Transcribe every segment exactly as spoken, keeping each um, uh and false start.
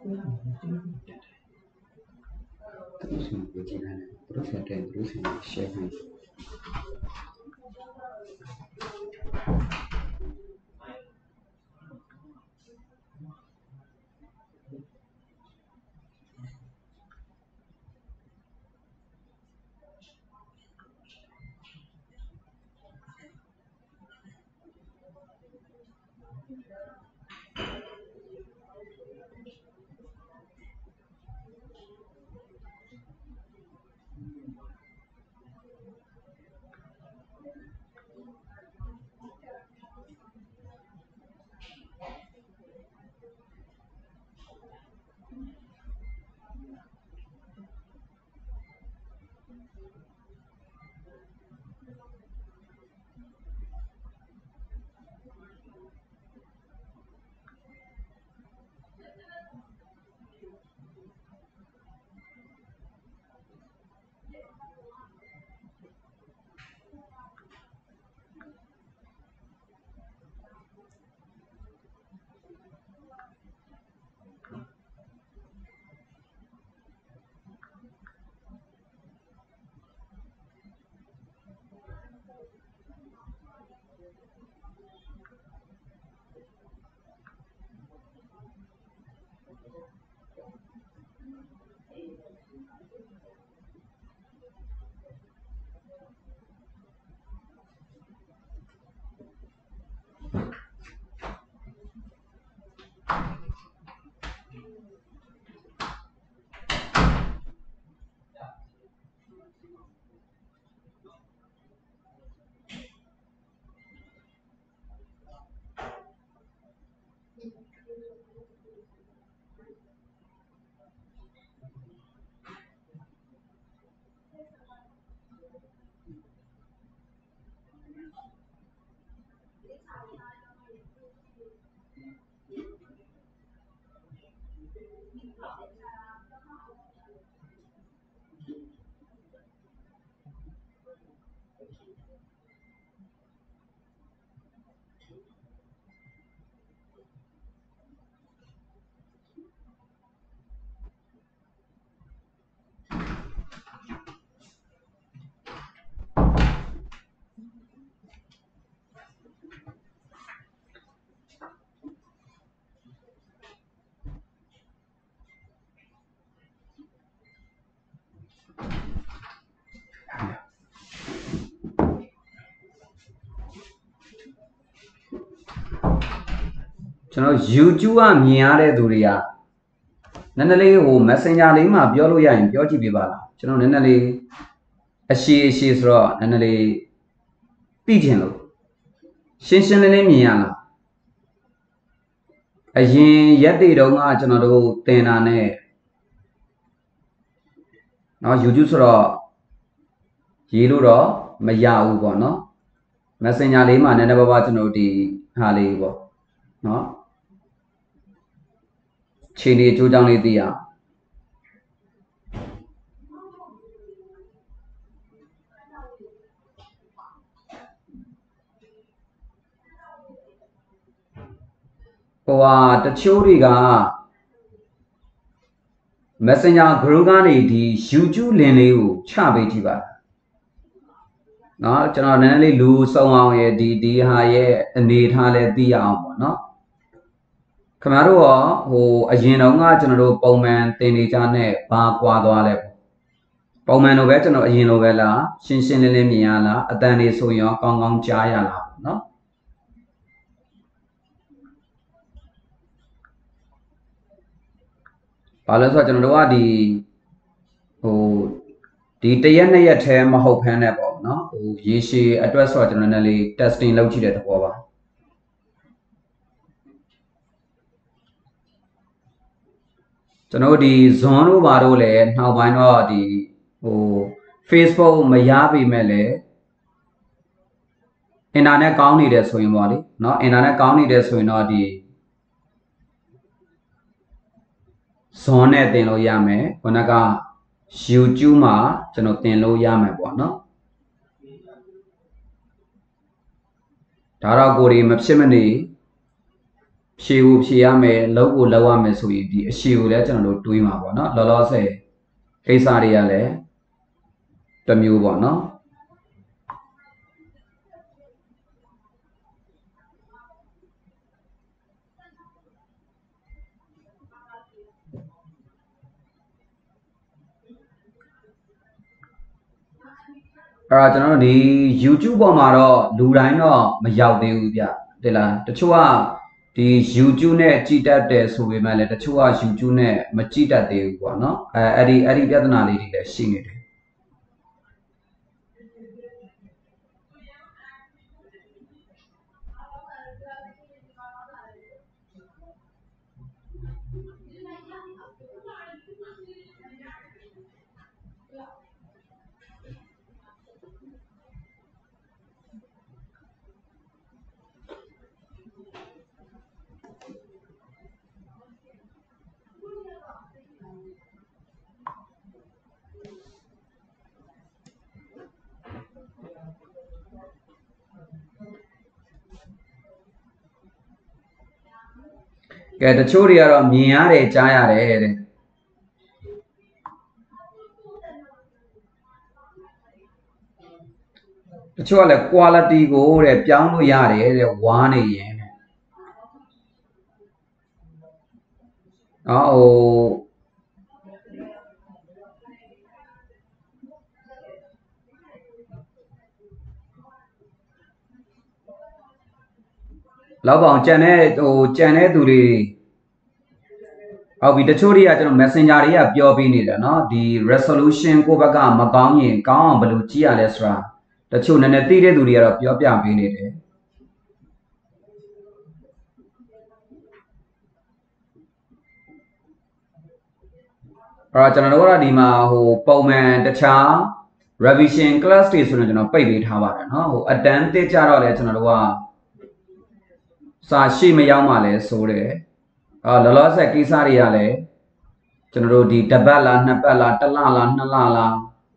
Terus yang berjalan terus ada yang terus yang shareကျွန်တော် YouTube ကမြင်ရတဲ့သူတွေကနည်းနည်းလေးဟို Messenger လေးမှာပြောလို့ရရင်ပြောကြည့်ပြပါလားကျွန်တော်နည်းနည်းလေးအရှိအရှိဆိုတော့နည်းနည်းလေးသိချင်လို့ရှင်းရှင်းလင်းလင်းမြင်ရလားအရင်ရက်တွေတုန်းကကျွန်တော်တို့သင်တာနဲ့เนาะ YouTube ဆိုတော့ရေးလို့တော့မရဘူးပေါ့เนาะ Messenger လေးမှာနည်းနည်းပါးပါးကျွန်တော်ဒီဟာလေးပေါ့เนาะခြေနေအကျိုးကြောင့်လေးသိရဟိုဟာတချို့တွေက Messenger group ကနေဒီ YouTube link လေးကိုချပေးကြည့်ပါเนาะကျွန်တော်နည်းနည်းလေးလူစုံအောင်ရဲ့ဒီဒီဟာရဲ့အနေထားလဲသိရအောင်ပေါ့เนาะခင်ဗျားတို့ရောဟိုအရင်တုန်းကကျွန်တော်တို့ပုံမှန်သင်နေကြနဲ့ဘာကွာသွားလဲပုံမှန်လိုပဲကျွန်တော်အရင်လိုပဲလားရှင်းရှင်းလင်းလင်းမြင်ရလားအတန်လေးဆိုရင်ရောကောင်းကောင်းကြားရလားပေါ့เนาะဘာလို့ဆိုတော့ကျွန်တော်တို့ကဒီဟိုဒီတရက်နှစ်ရက်ထဲမဟုတ်ဖမ်းနဲ့ပေါ့เนาะဟိုရေရှည်အတွက်ဆိုတော့ကျွန်တော်လည်းလေး testing လုပ်ကြည့်တဲ့သဘောပါကျွန်တော်ဒီ zone တို့ဘာတို့လည်းနောက်ပိုင်းတော့ဒီဟို Facebook မရပေမဲ့လည်း internet ကောင်းနေတယ်ဆိုရင်ပေါ့လေเนาะ internet ကောင်းနေတယ်ဆိုရင်တော့ဒီ zone နဲ့တင်လို့ရမယ်ခုနက YouTube မှာကျွန်တော်တင်လို့ရမယ်ပေါ့เนาะဒါတော့ကိုယ်ဒီမဖြစ်မနေဖြေကိုဖြေရမယ်လောက်ကိုလောက်ရမယ်ဆိုရင်ဒီအရှိကိုလည်းကျွန်တော်တို့တွေးမှာပေါ့နော်လောလောဆယ်ကိစ္စတွေကလည်းတစ်မျိုးပေါ့နော်အဲ့တော့ကျွန်တော်တို့ဒီ YouTube ပေါ်မှာတော့လူတိုင်းတော့မရောက်သေးဘူးဗျတဲ့လားတချို့ကဒီ YouTube နဲ့ကြည့်တတ်တယ်ဆိုပေမဲ့လည်းတချို့က YouTube နဲ့မကြည့်တတ်သေးဘူးပေါ့နော်အဲအဲ့ဒီအဲ့ဒီပြဿနာလေးတွေလည်းရှိနေတယ်ကဲတချို့တွေကတော့မြင်ရတယ်ကြားရတယ်တဲ့တချို့ကလည်း quality ကိုတဲ့ပြောင်းလို့ရတယ်တဲ့ဝါနေရင်တဲ့အော်ဟိုလောက်ပေါင်ကြံတဲ့ဟိုကြံတဲ့သူတွေဟုတ်ပြီတချို့တွေကကျွန်တော် Messenger တွေကပြောပေးနေတယ်เนาะဒီ resolution ကိုဘက်ကမကောင်းရင်ကောင်းအောင်ဘယ်လိုကြည့်ရလဲဆိုတာတချို့နည်းနည်းသိတဲ့သူတွေကတော့ပြောပြပေးနေတယ်အဲ့တော့ကျွန်တော်တို့ကဒီမှာဟိုပုံမှန်တခြား revision class တွေဆိုရင်ကျွန်တော်ပိတ်ပေးထားပါတယ်เนาะဟိုအတန်းတစ်ကြတော့လဲကျွန်တော်တို့ကစာရှိမရောက်မှလဲဆိုတယ်အော်လောလောဆယ်ကိစ္စတွေကလည်းကျွန်တော်တို့ဒီတစ်ပတ်လားနှစ်ပတ်လားတစ်လလားနှစ်လလား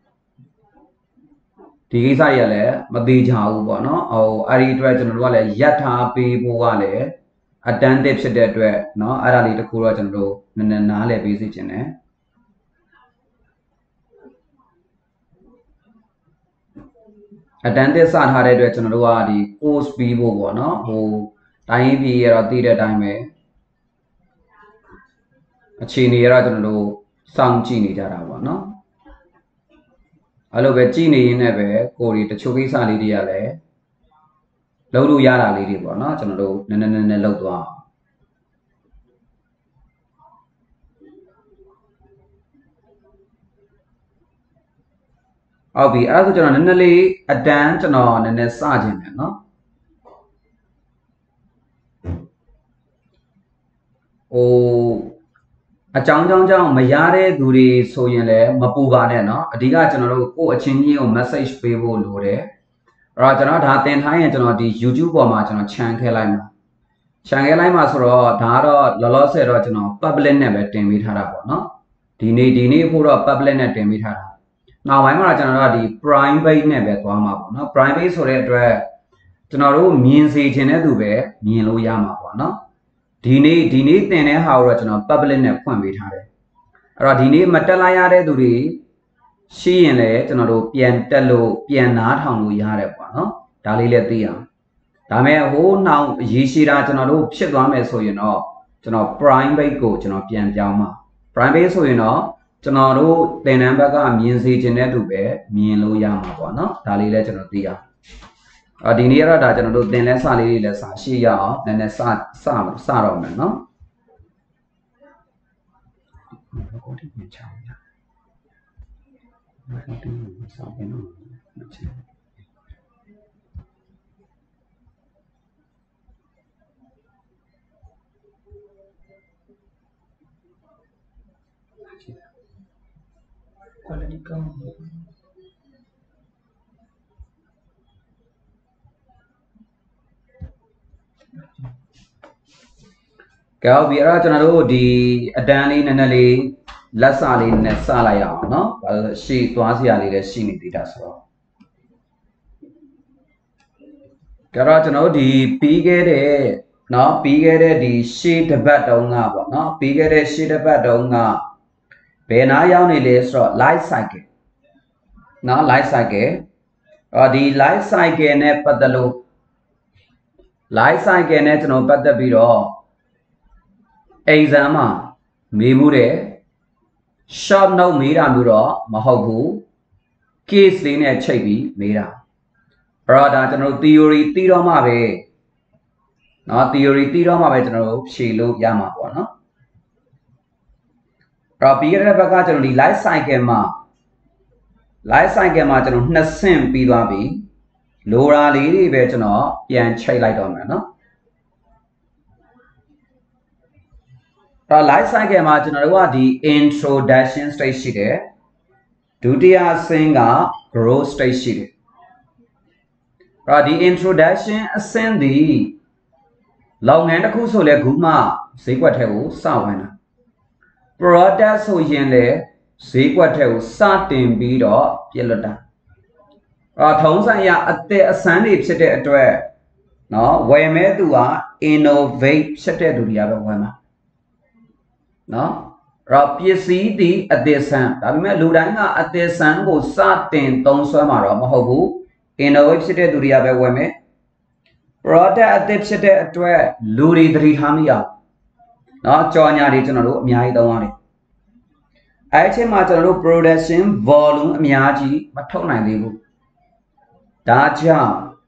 ဒီကိစ္စတွေကလည်းမသေးချဘူးပေါ့နော်ဟိုအဲ့ဒီအတွက်ကျွန်တော်တို့ကလည်းရက်ထားပေးဖို့ကလည်းအတန်းတစ်ဖြစ်တဲ့အတွက်เนาะအဲ့ဒါလေးတခုတော့ကျွန်တော်တို့နည်းနည်းနားလည်ပေးစီခြင်းတယ်အတန်းတစ်စထားတဲ့အတွက်ကျွန်တော်တို့ကဒီ course ပြီးဖို့ပေါ့နော်ဟိုတိုင်းပြည်ရတော့တည်တဲ့အတိုင်းပဲအခြေအနေရတော့ကျွန်တော်တို့စောင့်ကြည့်နေကြတာပေါ့နော်အဲ့လိုပဲကြည့်နေရင်းနဲ့ပဲကိုယ်ဒီတချို့ကိစ္စလေးတွေကလည်းလုပ်လို့ရတာလေးတွေပေါ့နော်ကျွန်တော်တို့နည်းနည်းနည်းနည်းလုပ်သွားအောင်ဟုတ်ပြီအဲ့ဒါဆိုကျွန်တော်နည်းနည်းလေးအတန်းကျွန်တော်နည်းနည်းစခြင်းတယ်နော်ဟိုအကြောင်းကြောင်းကြောင့်မရတဲ့သူတွေဆိုရင်လည်းမပူပါနဲ့เนาะအဓိကကျွန်တော်တို့ကိုယ့်အချင်းချင်းကို message ပေးဖို့လိုတယ်အဲ့တော့ကျွန်တော်ဒါသင်ထားရင်ကျွန်တော်ဒီ YouTube ပေါ်မှာကျွန်တော် channel ခဲလိုက်မှာ channel ခဲလိုက်မှာဆိုတော့ဒါကတော့လောလောဆယ်တော့ကျွန်တော် public နဲ့ပဲတင်ပေးထားတာပေါ့เนาะဒီနေ့ဒီနေ့ဖို့တော့ public နဲ့တင်ပေးထားတာနောက်ပိုင်းမှာကျွန်တော်တို့ဒီ private နဲ့ပဲသွားမှာပေါ့เนาะ private ဆိုတဲ့အတွက်ကျွန်တော်တို့မြင်စေချင်တဲ့သူပဲမြင်လို့ရမှာပေါ့เนาะဒီနေ့ဒီနေ့သင်တဲ့ဟာကိုတော့ကျွန်တော် public နဲ့ဖွင့်ပေးထားတယ်အဲ့တော့ဒီနေ့မတက်လိုက်ရတဲ့သူတွေရှိရင်လည်းကျွန်တော်တို့ပြန်တက်လို့ပြန်နားထောင်လို့ရတယ်ပေါ့နော်ဒါလေးလည်းသိအောင်ဒါမဲ့ဟိုးနောက်ရေးရှိတာကျွန်တော်တို့ဖြစ်သွားမယ်ဆိုရင်တော့ကျွန်တော် private ကိုကျွန်တော်ပြန်ပြောင်းမှာ private ဆိုရင်တော့ကျွန်တော်တို့သင်တန်းဘက်ကမြင်စေချင်တဲ့သူပဲမြင်လို့ရမှာပေါ့နော်ဒါလေးလည်းကျွန်တော်သိအောင်အော်ဒီနေ့ကတော့ဒါကျွန်တော်တို့သင်လဲစလေးတွေလည်းစရှိရအောင်နည်းနည်းစစစတော့မယ်နော်ကိုတိမြင်ချောင်းရဘာတူစောင်းနေနော်quality ကောင်းကြောက်ပြီအဲ့တော့ကျွန်တော်တို့ဒီအတန်းလေးနည်းနည်းလေးလက်စာလေးနဲ့စလိုက်ရအောင်เนาะဘာလို့ရှေ့သွားစရာလေးလည်းရှိနေသေးတာဆိုတော့ကြတော့ကျွန်တော်တို့ဒီပြီးခဲ့တဲ့ nó bị cái đấy đi shit bát đầu ngà bỏ nó bị cái đấy shit bát đầu ngà bên nào nhau này là số life cycle nó life cycle ở đi life cycle này bắt đầu life cycle này cho nó bắt đầu bị đó exam à mấy bữa đấy shop nào mấy ra nữa đó mà học vụ case này này chạy bị mấy ra rồi đó cho nó theory tí đó mà về nó theory tí đó mà về cho nó xí lục ya mà bỏ nó rồi bây giờ bắt đầu cho nó đi life cycle mà life cycle mà cho nó nát xem bị đó bị lô ra lý đi về cho nóပြန်chạy lại đó mà nó rồi life cycle mà cho nó là đi introduction stageရှိတယ်ဒုတိယအဆင့်က growth stage ရှိတယ်rồi đi introduction အဆင့်ဒီလုပ်ငန်းတစ်ခုဆိုလဲခုမှဈေးကွက်ထဲကိုစဝင်တာ product ဆိုရင်လဲဈေးကွက်ထဲကိုစတင်ပြီးတော့ပြလွတ်တာအော်ထုံးစံရအသက်အစမ်းတွေဖြစ်တဲ့အတွက်နော်ဝယ်မဲ့သူက innovate ဖြစ်တဲ့သူတွေကပဲဝယ်မှာနော်တော့ပစ္စည်းဒီအသက်ဆန်းဒါပေမဲ့လူတိုင်းကအသက်ဆန်းကိုစတင်သုံးစွဲမှာတော့မဟုတ်ဘူး innovate ဖြစ်တဲ့သူတွေကပဲဝယ်မယ် product အသက်ဖြစ်တဲ့အတွက်လူတွေသတိထားမိအောင်နော်ကြော်ညာတွေကျွန်တော်တို့အများကြီးသုံးရတယ်အဲ့အချိန်မှာကျွန်တော်တို့ production volume အများကြီးမထုတ်နိုင်သေးဘူးဒါကြောင့်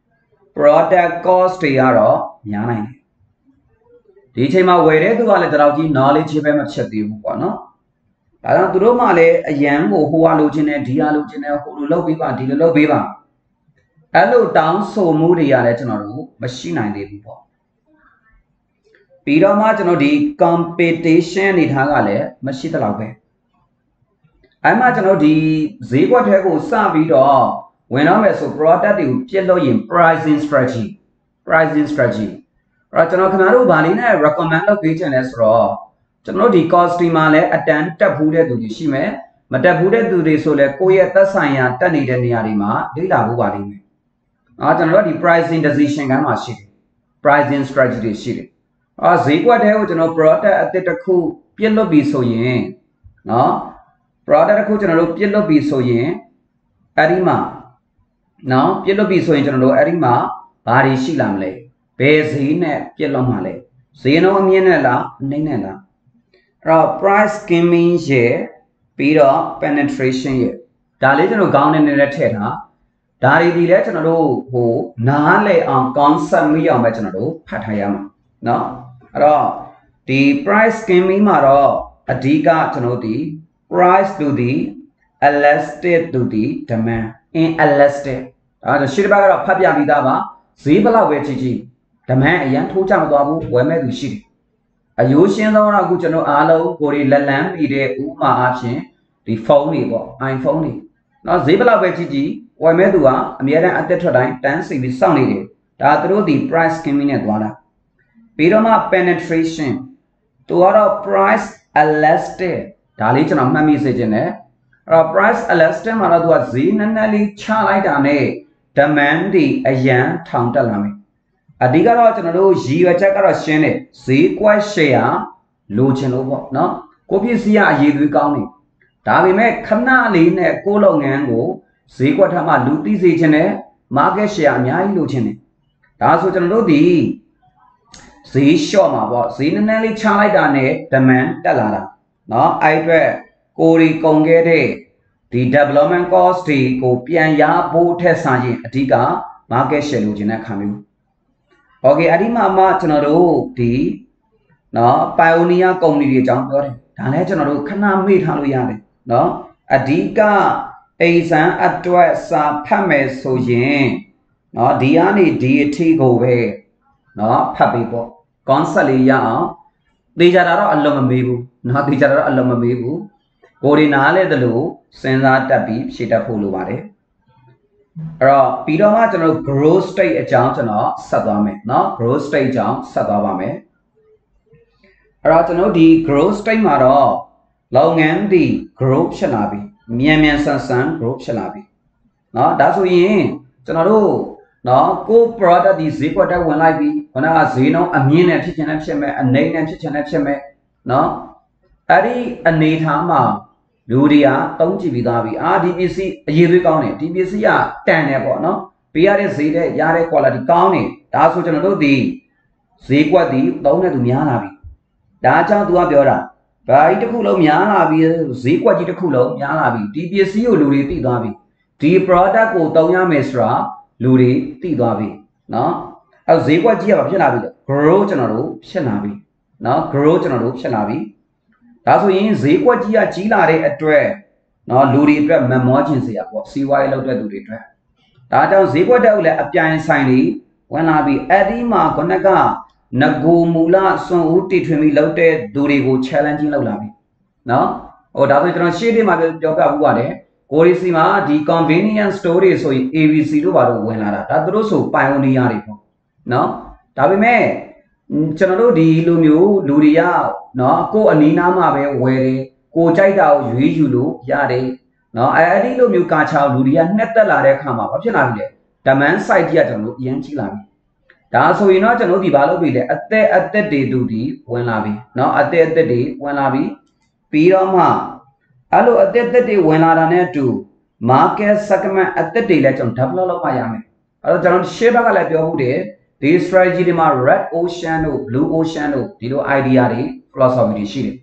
product cost တွေကတော့များနိုင်တယ်ဒီအချိန်မှာဝယ်တဲ့သူကလည်းတတော်ကြီး knowledge ပဲမဖြစ်သေးဘူးပေါ့နော်ဒါကြောင့်သူတို့မှလည်းအရန်ကိုဟိုဟာလိုချင်တယ်ဒီဟာလိုချင်တယ်ဟိုလိုလုပ်ပေးပါဒီလိုလုပ်ပေးပါအဲ့လိုတောင်းဆိုမှုတွေကလည်းကျွန်တော်တို့မရှိနိုင်သေးဘူးပေါ့ပြီးတော့မှကျွန်တော်ဒီ competition အနေထားကလည်းမရှိသလောက်ပဲအဲ့မှာကျွန်တော်ဒီဈေးကွက်ထဲကိုစပြီးတော့ဝင်တော့မယ်ဆို product တွေကိုပြည့်လို့ရင် pricing strategy pricing strategy အဲ့တော့ကျွန်တော်ခင်ဗျားတို့ဗာလေးနဲ့ recommend လုပ်ပေးချင်လဲဆိုတော့ကျွန်တော်ဒီ customer လည်းအတန်းတက်ဘူးတဲ့သူတွေရှိမယ်မတက်ဘူးတဲ့သူတွေဆိုလဲကိုယ့်ရဲ့သက်ဆိုင်ရာတက်နေတဲ့နေရာတွေမှာလေ့လာဖို့ပါလိမ့်မယ်နော်ကျွန်တော်တို့ဒီ pricing decision ကမှရှိတယ် pricing strategy တွေရှိတယ်အော်ဈေးကွက်ထဲကိုကျွန်တော် product အသစ်တစ်ခုပြည့်လွတ်ပြီဆိုရင်နော် product တစ်ခုကျွန်တော်တို့ပြည့်လွတ်ပြီဆိုရင်အဲ့ဒီမှာနော်ပြည့်လွတ်ပြီဆိုရင်ကျွန်တော်တို့အဲ့ဒီမှာဘာတွေရှိလာမလဲဘယ်ဈေးနဲ့ပြည့်လွတ်မှာလဲဈေးနှုန်းအမြင့်နဲ့လားအနှိမ့်နဲ့လားအဲ့တော့ price skimming ရဲ့ပြီးတော့ penetration ရဲ့ဒါလေးကျွန်တော်ခေါင်းနဲ့နဲ့ထည့်ထားဒါတွေဒီလဲကျွန်တော်တို့ဟိုနားလည်အောင် concept မိအောင်ပဲကျွန်တော်တို့ဖတ်ထားရမှာเนาะအဲ့တော့ဒီ price skimming မှာတော့အဓိကကျွန်တော်ဒီ price to the elastic to the demand inelastic အဲ့ဒါရှင်းတစ်ပတ်ကတော့ဖတ်ပြပြီးသားပါဈေးဘလောက်ပဲကြီးကြီး demand အရင်ထိုးချမသွားဘူးဝယ်မဲ့သူရှိတယ်အယိုးရှင်းသောတော့အခုကျွန်တော်အားလုံးကိုယ်တွေလက်လန်းပြီးတဲ့ဥမာအဖြစ်ဒီဖုန်းတွေပေါ့ iPhone တွေเนาะဈေးဘလောက်ပဲကြီးကြီးဝယ်မဲ့သူကအများအားအသက်ထွက်တိုင်းတန်းစီပြီးစောင့်နေတယ်ဒါသူတို့ဒီ price skimming နဲ့သွားတာပြီးတော့မှ penetration သူကတော့ price elastic ဒါလေးကျွန်တော်မှတ်မိစေချင်တယ်အဲ့တော့ price elastic မှာတော့သူကဈေးနည်းနည်းလေးချလိုက်တာနဲ့ demand တွေအရန်ထောင်တက်လာမယ်အဓိကတော့ကျွန်တော်တို့ရည်ရွယ်ချက်ကတော့ရှင်းတယ်ဈေးကွက် share လိုချင်လို့ပေါ့နော်ကိုပစ္စည်းကအရေးသွေးကောင်းနေဒါပေမဲ့ခဏလေးနဲ့ကိုလုပ်ငန်းကိုဈေးကွက်ထပ်မှလူသိစေချင်တယ် market share အများကြီးလိုချင်တယ်ဒါဆိုကျွန်တော်တို့ဒီဈေးလျှော့မှာပေါ့ဈေးနည်းနည်းလေးချလိုက်တာနဲ့ demand တက်လာတာเนาะအဲ့အတွက်ကိုရီကုန်ခဲ့တဲ့ဒီ development cost တွေကိုပြန်ရဖို့ထက်ဆိုင်ရင်အဓိက market share လိုချင်တဲ့အခါမျိုး okay အဲ့ဒီမှာမှကျွန်တော်တို့ဒီเนาะ pioneer company တွေအကြောင်းပြောတယ်ဒါလည်းကျွန်တော်တို့ခဏမေ့ထားလို့ရတယ်เนาะအဓိကအိမ်ဆန်းအတွက်စာဖတ်မယ်ဆိုရင်เนาะဒီကနေဒီအထိကိုပဲเนาะဖတ်ပြီးပေါ့ concept လေးရအောင်သိကြတာတော့အလုံးမမေးဘူးเนาะသိကြတာတော့အလုံးမမေးဘူးကိုရီနားလဲတလို့စဉ်းစားတက်ပြီးဖြည့်တတ်ဖို့လိုပါတယ်အဲ့တော့ပြီးတော့မှကျွန်တော် growth state အကြောင်းကျွန်တော်ဆက်သွားမယ်เนาะ growth state အကြောင်းဆက်သွားပါမယ်အဲ့တော့ကျွန်တော်ဒီ growth state မှာတော့လုပ်ငန်းဒီ growth ဖြစ်လာပြီမြန်မြန်ဆန်ဆန် growth ဖြစ်လာပြီเนาะဒါဆိုရင်ကျွန်တော်တို့ nó cô product đi dễ qua đây quan lại bị còn là dễ nó anh nhìn này thích channel xem mẹ anh này này thích channel xem mẹ nó ở đây anh này tham mà đủ đi à tống chỉ bị đào bị à đê bê xê gì rồi cao này đê bê xê à ten này bọn nó bây giờ dễ đấy giờ đấy quality cao này đa số cho nó đâu đi dễ qua đi tống này tụi mình là bị đã cho tụi anh biểu ra vậy thì khu lâu mình là bị dễ qua chỉ khu lâu mình là bị đê bê xê ở đủ đi đào bị đi product của tống nhà mình ra đủ đi đào bị nó ở dễ qua chỉ là phải làm gì grow cho nó đủ sẽ làm gì nó grow cho nó đủ sẽ làm gì đó số những dễ qua chỉ là chỉ là để address nó đủ đi address mà mỗi chuyện gì à có xê i lâu để đủ đi address đó cho dễ qua đâu là apply sign đi quan là bị adi mà con này cả nagu mula so uti thuyền mi lâu để đủ đi go challenge lâu làm gì nó ở đó thì nó sẽ đi mà cho các bạn đấy cô đi xem mà đi convenience story rồi a bê xê đó vào đâu quan là đó đó là số pioneer đấy nó đó vì mẹ cho nó đi lưu miu lưu đi à nó cô anh ấy nam mà về về cô chạy đâu duy du lưu ra đấy nó ai đi lưu miu cá chảo lưu đi à nét là đấy khám mà phải làm gì đó mà sai đi cho nó yên chỉ làm đó số nó cho nó đi vào đâu bị đấy ate ate để đủ đi quan là bị nó ate ate để quan là bị pi đó mà alo ate ate để quan là đó nè chú mà cái sắc mà ate để lại trong tháp lâu lâu mà yam alo cho nó share bao cái biểu đấy đi strategy đi mà red ocean or blue ocean or đi lo idea đi philosophy đi xí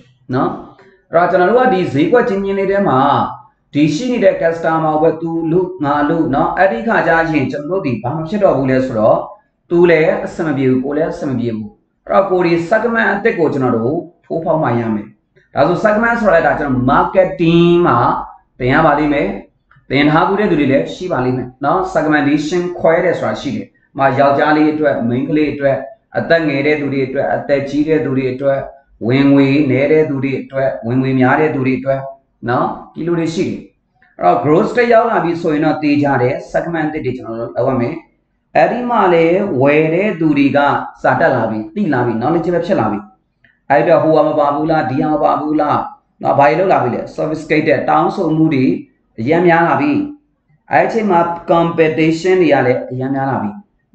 nó rồi cho nó lúc đi dễ quá chính như này mà đi xí này cái customer về tu lu ngà lu nó ở đi khai ra gì cho nó đi bằng chế độ bule số tu lệ xem biểu cô lệ xem biểu rồi cô đi sắc mà để cô cho nó đủ phù phao mà yam đó rồi sắc mà số lại đã cho marketing mà tiền vào đi mấy tiền hàng bule đi lệ xí vào đi mấy nó sắc mà đi xem khoe đấy số xí đấy mà giàu cha li tuyệt mình cái li tuyệt ở tại nghề đấy tụi đi tuyệt ở tại chi đấy tụi đi tuyệt nguyên quy nghề đấy tụi đi tuyệt nguyên quy nhà đấy tụi đi tuyệt nó cái lối xí rồi growth đấy giàu là bị soi nó tì ra đấy segment đấy cho nó đâu mà ở đi mà lấy về đấy tụi đi cả sát là bị tì là bị nó lên chơi phép là bị ai đó hoa mà babu là đi mà babu là nó bay đâu là bị đấy sophisticated town số mua đi yếm nhà là bị ai chơi mà competition đi à đấy yếm nhà là bị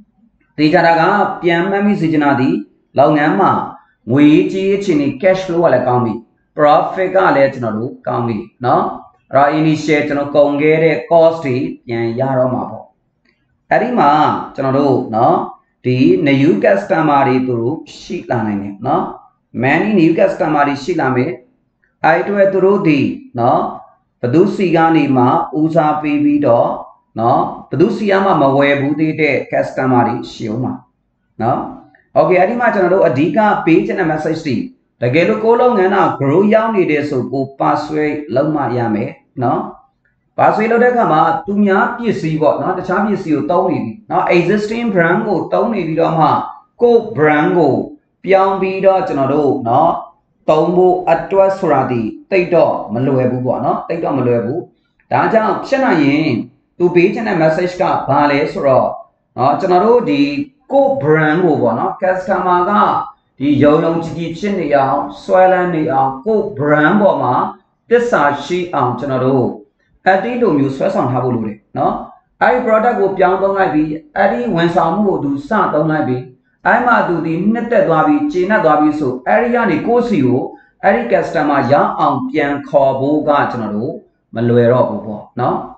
thì ra đó pian mà mình sử dụng đi lâu ngày mà người chỉ chỉ ni cash flow là cao mi profit cái là cho nó đủ cao mi nó rồi initiate cho nó công nghệ để cost thì nhẹ giá rồi mà bỏ ở đây mà cho nó đủ nó thì nếu customer đi tụi ship là này nè nó many new customer đi ship là mấy ai tụi tụi đi nó và đủ xí cái này mà usa pv đó nó từ xí mà mà về bút để customer đi siêu mà nó ok ở đây mà cho nó đâu ở đi cả page này message đi tại cái lúc cô lâu nghe nào grow giao đi để số cô password lâu mà ya mẹ nó password lâu đấy cả mà tu nhá biết gì vậy nó để chả biết gì tao đi nó existing brand của tao này đi đó mà cô brand của biang bi đó cho nó đâu nó tao mua address ra đi tây đó mình lùi bút bỏ nó tây đó mình lùi bút đã cho xem là gì tu page này message cả ba lẽ rồi nó cho nó đâu đi cô brand của bọn nó customer cả thì dầu用自己钱的呀，衰烂的呀，cô brand của mà tất cả chỉ ăn cho nó đâu, ở đây đồမျိုးxuất sang tháp luôn đấy, nó ai product của biang đông lại bị, ở đây quan sản mua đồ sang đông lại bị, ai mà đồ đi nét đẹp đồ bị, chế nét đồ bị số, ở đây anh cố xíu, ở đây customer ya ăn biang khó bố cả cho nó đâu, mà lười rồi bố, nó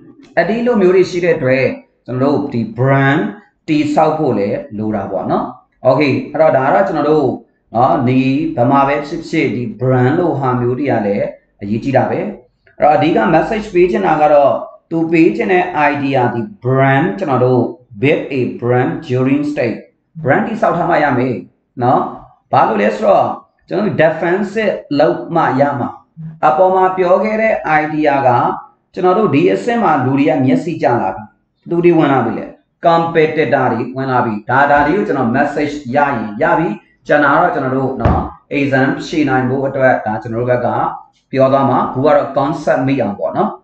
ở đây đồမျိုးđi xí đấy rồi, cho nó đâu thì brand thì sau phố lệ lùa ra bọn nó ok rồi đó là cho nó đâu nó ní bà mà về ship ship thì brand lô hàngမျိုးđi à lệ gì chỉ đã về rồi đi cái message page nào cái đó tu page này idea thì brand cho nó đâu build a brand during stay brand thì sau tham ai mày nó bà lô lệ rồi cho nó defense lâu mà ya mà à bỏ mà biểu cái đấy idea cả cho nó đâu đi xem mà lùa đi à miết xí chăng là lùa đi quan nào vậy competitor đi quan là bị đa đa đi cho nó message ya gì ya bị cho nó rồi cho nó đâu nó exam xí này bộ cái đó cho nó cái cả biểu đó mà bùa rồi concept mấy ông bọn nó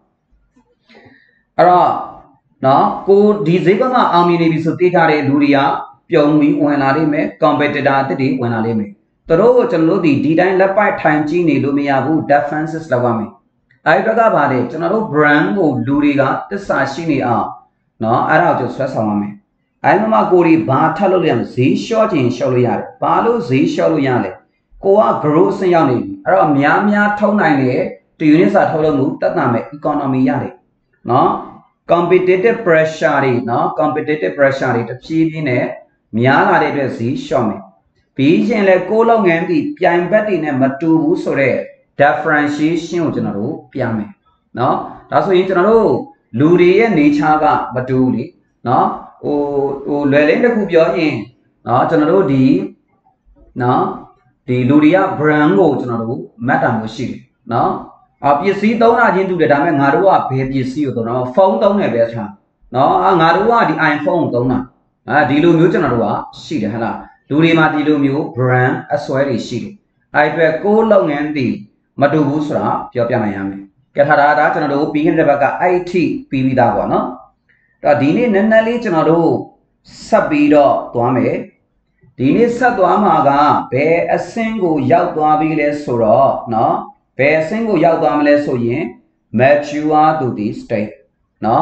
rồi nó cô đi dễ quá mà ông mình đi sự tiết ra để lùi đi à biểu mình quan là đi mấy competitor thì đi quan là đi mấy tôi đâu cho nó đi điတိုင်းlà phải time chi này lùi mình à bu defenses là vào mấy ai đó cả bà đấy cho nó đâu brand của lùi đi cả tất cả xí này à နော်အဲ့ဒါကိုဆွဲဆောင်ရမယ်အဲ့မှာမှကိုဒီဘာထပ်လို့ရမလဲဈေးလျှော့ခြင်းလျှော့လို့ရတယ်ဘာလို့ဈေးလျှော့လို့ရလဲကိုက growth ဆင့်ရောက်နေပြီအဲ့တော့များများထုတ်နိုင်တဲ့တ unit စာထုတ်လို့မှုတက်တာမဲ့ economy ရတယ်နော် competitive pressure တွေနော် competitive pressure တွေတဖြည်းဖြည်းနဲ့များလာတဲ့အတွက်ဈေးလျှော့မယ်ပြီးရင်လည်းကိုလုပ်ငန်းဒီပြိုင်ဘက်တွေနဲ့မတူဘူးဆိုတော့ differentiation ကိုကျွန်တော်တို့ပြမယ်နော်ဒါဆိုရင်ကျွန်တော်တို့လူတွေရဲ့ nature ကမတူဘူးလေနော်ဟိုဟိုလွယ်လင်းတစ်ခုပြောရင်နော်ကျွန်တော်တို့ဒီနော်ဒီလူတွေက brand ကိုကျွန်တော်တို့မှတ်တာမျိုးရှိတယ်နော်အပစ္စည်းသုံးတာချင်းတူတယ်ဒါပေမဲ့ငါတို့ကဘယ်ပစ္စည်းကိုသုံးတော့ဖုန်းသုံးတယ်ပဲဆရာနော်အာငါတို့ကဒီ iPhone ကိုသုံးတာအဲဒီလိုမျိုးကျွန်တော်တို့ကရှိတယ်ဟဲ့လားလူတွေမှာဒီလိုမျိုး brand အစွဲတွေရှိတယ်အဲ့အတွက်ကိုယ်လုပ်ငန်းတည်မတူဘူးဆိုတာပြောပြနိုင်ရမယ်ကဲထားတာဒါကျွန်တော်တို့ပြီးခဲ့တဲ့ဘက်ကအဲ့အထိပြီးပြီးသားပေါ့နော်အဲ့တော့ဒီနေ့နည်းနည်းလေးကျွန်တော်တို့ဆက်ပြီးတော့သွားမယ်ဒီနေ့ဆက်သွားမှာကဘယ်အဆင့်ကိုရောက်သွားပြီလဲဆိုတော့နော်ဘယ်အဆင့်ကိုရောက်သွားမလဲဆိုရင် mature to the state နော်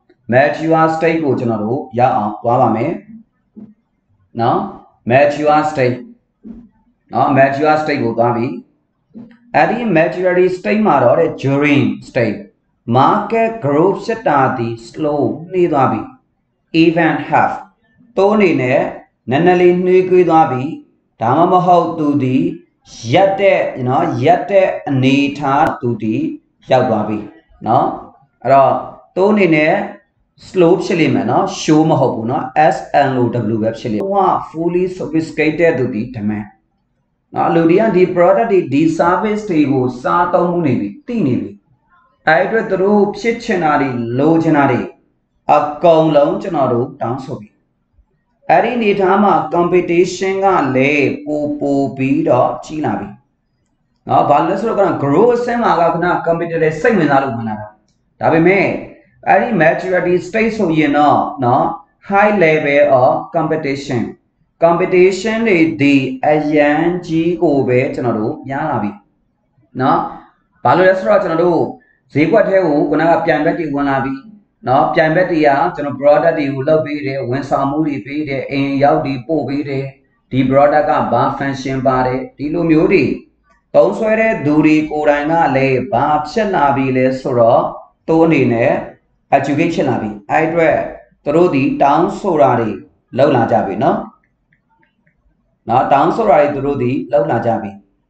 mature state ကိုကျွန်တော်တို့ရောက်အောင်သွားပါမယ်နော် mature state နော် mature state ကိုသွားပြီအဲ့ဒီ maturity state မှာတော့တဲ့ during state market growth ဖြစ်တာဒီ slow နှေးသွားပြီ even half တိုးနေနဲ့နည်းနည်းလေးနှေးကွေးသွားပြီဒါမှမဟုတ်သူဒီရက်တဲ့နော်ရက်တဲ့အနေထားသူဒီရောက်သွားပြီနော်အဲ့တော့တိုးနေနဲ့ slow ဖြစ်လိမ့်မယ်နော် show မဟုတ်ဘူးနော် S N O W ပဲဖြစ်လိမ့်မယ်ဟိုက fully sophisticated သူဒီ demand နော်လူတွေကဒီ product တွေဒီ service တွေကိုစားသုံးမှုနေပြီသိနေပြီအဲ့အတွက်သူတို့ဖြစ်ချင်တာတွေလိုချင်တာတွေအကုန်လုံးကျွန်တော်တို့တောင်းဆိုပြီအဲ့ဒီနေထားမှာ competition ကလည်းပိုပိုပြီးတော့ကြီးလာပြီနော်ဘာလို့လဲဆိုတော့က grow အဆင့်မှာကခုန competitor တွေစိတ်ဝင်စားလို့ဝင်လာတာဒါပေမဲ့အဲ့ဒီ maturity state ဆိုရင်တော့နော် high level of competition competition တွေဒီအရန်ကြီးကိုပဲကျွန်တော်တို့များလာပြီနော်ဘာလို့လဲဆိုတော့ကျွန်တော်တို့ဈေးကွက်ထဲကိုခုနကပြန်ဘက်တွေဝင်လာပြီနော်ပြန်ဘက်တွေကကျွန်တော် product တွေကိုလုပ်ပေးတယ်ဝန်ဆောင်မှုတွေပေးတယ်အိမ်ရောက်တွေပို့ပေးတယ်ဒီ product ကဘာ function ပါတယ်ဒီလိုမျိုးတွေသုံးဆွဲတဲ့သူတွေကိုယ်တိုင်ကလည်းဘာဖြစ်လာပြီလဲဆိုတော့သူအနေနဲ့ educate ဖြစ်လာပြီအဲ့အတွက်သူတို့ဒီတောင်းဆိုတာတွေလောက်လာကြပြီနော်နော်တောင်းဆိုတာတွေသူတို့ဒီလောက်လာကြပြီ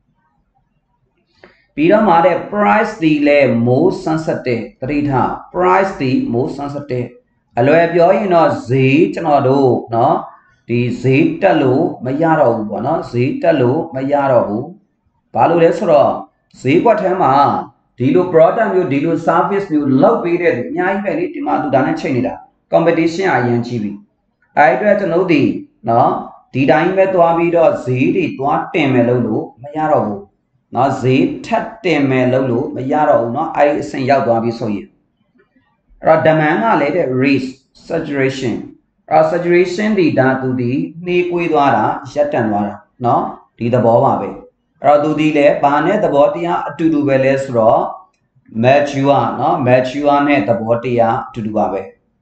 ပြီးတော့မှတဲ့ price ဒီလဲ most sensitive တတိထား price ဒီ most sensitive အလွယ်ပြောရင်တော့ဈေးကျွန်တော်တို့เนาะဒီဈေးတက်လို့မရတော့ဘူးပေါ့เนาะဈေးတက်လို့မရတော့ဘူးဘာလို့လဲဆိုတော့ဈေးကွက်ထဲမှာဒီလို product မျိုးဒီလို service မျိုးလောက်ပေးတဲ့သူအများကြီးပဲလေဒီမှာသူဒါနဲ့ချိန်နေတာ competition အရင်ကြီးပြီအဲ့အတွက်ကျွန်တော်တို့เนาะဒီတိုင်းပဲသွားပြီးတော့ဈေးတွေသွားတင်မယ်လို့လို့မရတော့ဘူးနော်ဈေးထပ်တင်မယ်လို့လို့မရတော့ဘူးเนาะအဲ့ဒီအဆင့်ရောက်သွားပြီဆိုရင်အဲ့တော့ demand ကလည်းတဲ့ risk saturation အဲ့ saturation ဒီဓာတ်သူဒီနှေးကွေးသွားတာရပ်တန့်သွားတာเนาะဒီသဘောပါပဲအဲ့တော့သူဒီလည်းဘာနဲ့သဘောတရားအတူတူပဲလဲဆိုတော့ mature เนาะ mature နဲ့သဘောတရားအတူတူပါပဲ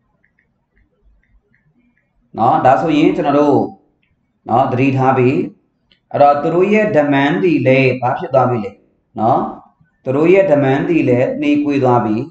เนาะဒါဆိုရင်ကျွန်တော်တို့เนาะသတိထားပြီးအဲ့တော့သူတို့ရဲ့ demand တွေလည်းဘာဖြစ်သွားပြီလဲနော်သူတို့ရဲ့ demand တွေလည်းနှေးကွေးသွားပြီ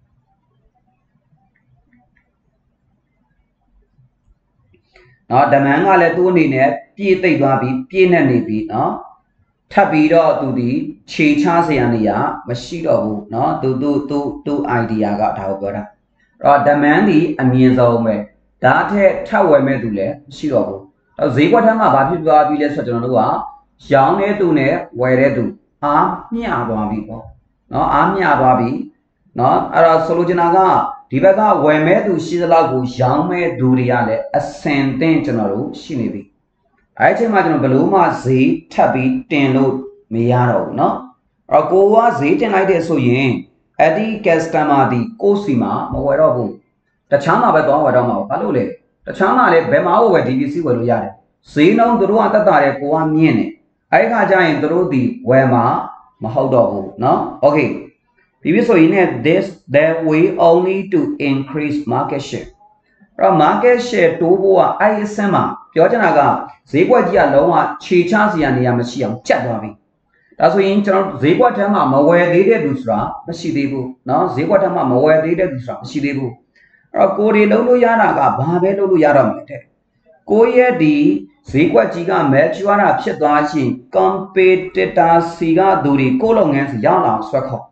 နော် demand ကလည်းသူ့အနေနဲ့ပြည့်သိပ်သွားပြီပြည့်နဲ့နေပြီနော်ထပ်ပြီးတော့သူဒီခြေချစရာနေရာမရှိတော့ဘူးနော်သူသူသူသူ idea ကဒါကိုပြောတာအဲ့တော့ demand ဒီအမြင့်ဆုံးပဲဒါထက်ထပ်ဝယ်မဲ့သူလည်းမရှိတော့ဘူးတော့ဈေးကွက်ထမ်းမှာဘာဖြစ်သွားပြီလဲဆိုတော့ကျွန်တော်တို့ကရောင်းတဲ့သူနဲ့ဝယ်တဲ့သူအားမျှသွားပြီပေါ့နော်အားမျှသွားပြီနော်အဲ့တော့ဆိုလိုချင်တာကဒီဘက်ကဝယ်မဲ့သူရှိသလောက်ကိုရောင်းမဲ့သူတွေကလည်းအစင်သင့်ကျွန်တော်တို့ရှိနေပြီအဲ့ဒီအချိန်မှာကျွန်တော်ဘလို့မှဈေးထပ်ပြီးတင်လို့မရတော့ဘူးနော်အဲ့တော့ကိုကဈေးတင်လိုက်တဲ့ဆိုရင်အဲ့ဒီ customer ဒီကိုစီမှာမဝယ်တော့ဘူးတခြားမှာပဲသွားဝယ်တော့မှာဘာလို့လဲတခြားမှာလည်းဘယ်မှာဝယ် D V C ဝယ်လို့ရတယ်ဈေးနှုန်းသူတို့ကတက်တာတယ်ကိုကမြင့်တယ်အဲ့ဒီခါကျရင်သူတို့ဒီဝယ်မှာမဟုတ်တော့ဘူးเนาะ okay ပြီးပြီဆိုရင် this that way only to increase market share အဲ့တော့ market share တိုးဖို့ကအဲ့အဆင့်မှာပြောချင်တာကဈေးကွက်ကြီးကလုံးဝခြေချစီရနေရမရှိအောင်ကြက်သွားပြီဒါဆိုရင်ကျွန်တော်ဈေးကွက်ထဲမှာမဝယ်သေးတဲ့သူဆိုတာမရှိသေးဘူးเนาะဈေးကွက်ထဲမှာမဝယ်သေးတဲ့သူဆိုတာမရှိသေးဘူးအဲ့တော့ကိုယ်တွေလုံးလို့ရတာကဘာပဲလုံးလို့ရတော့မှာတဲ့ကိုယ့်ရဲ့ဒီဈေးကွက်ကြီးက mature တာဖြစ်သွားရင် competitor စီကသူတွေကိုယ့်လုပ်ငန်းစီရောက်လာဆွဲခေါ်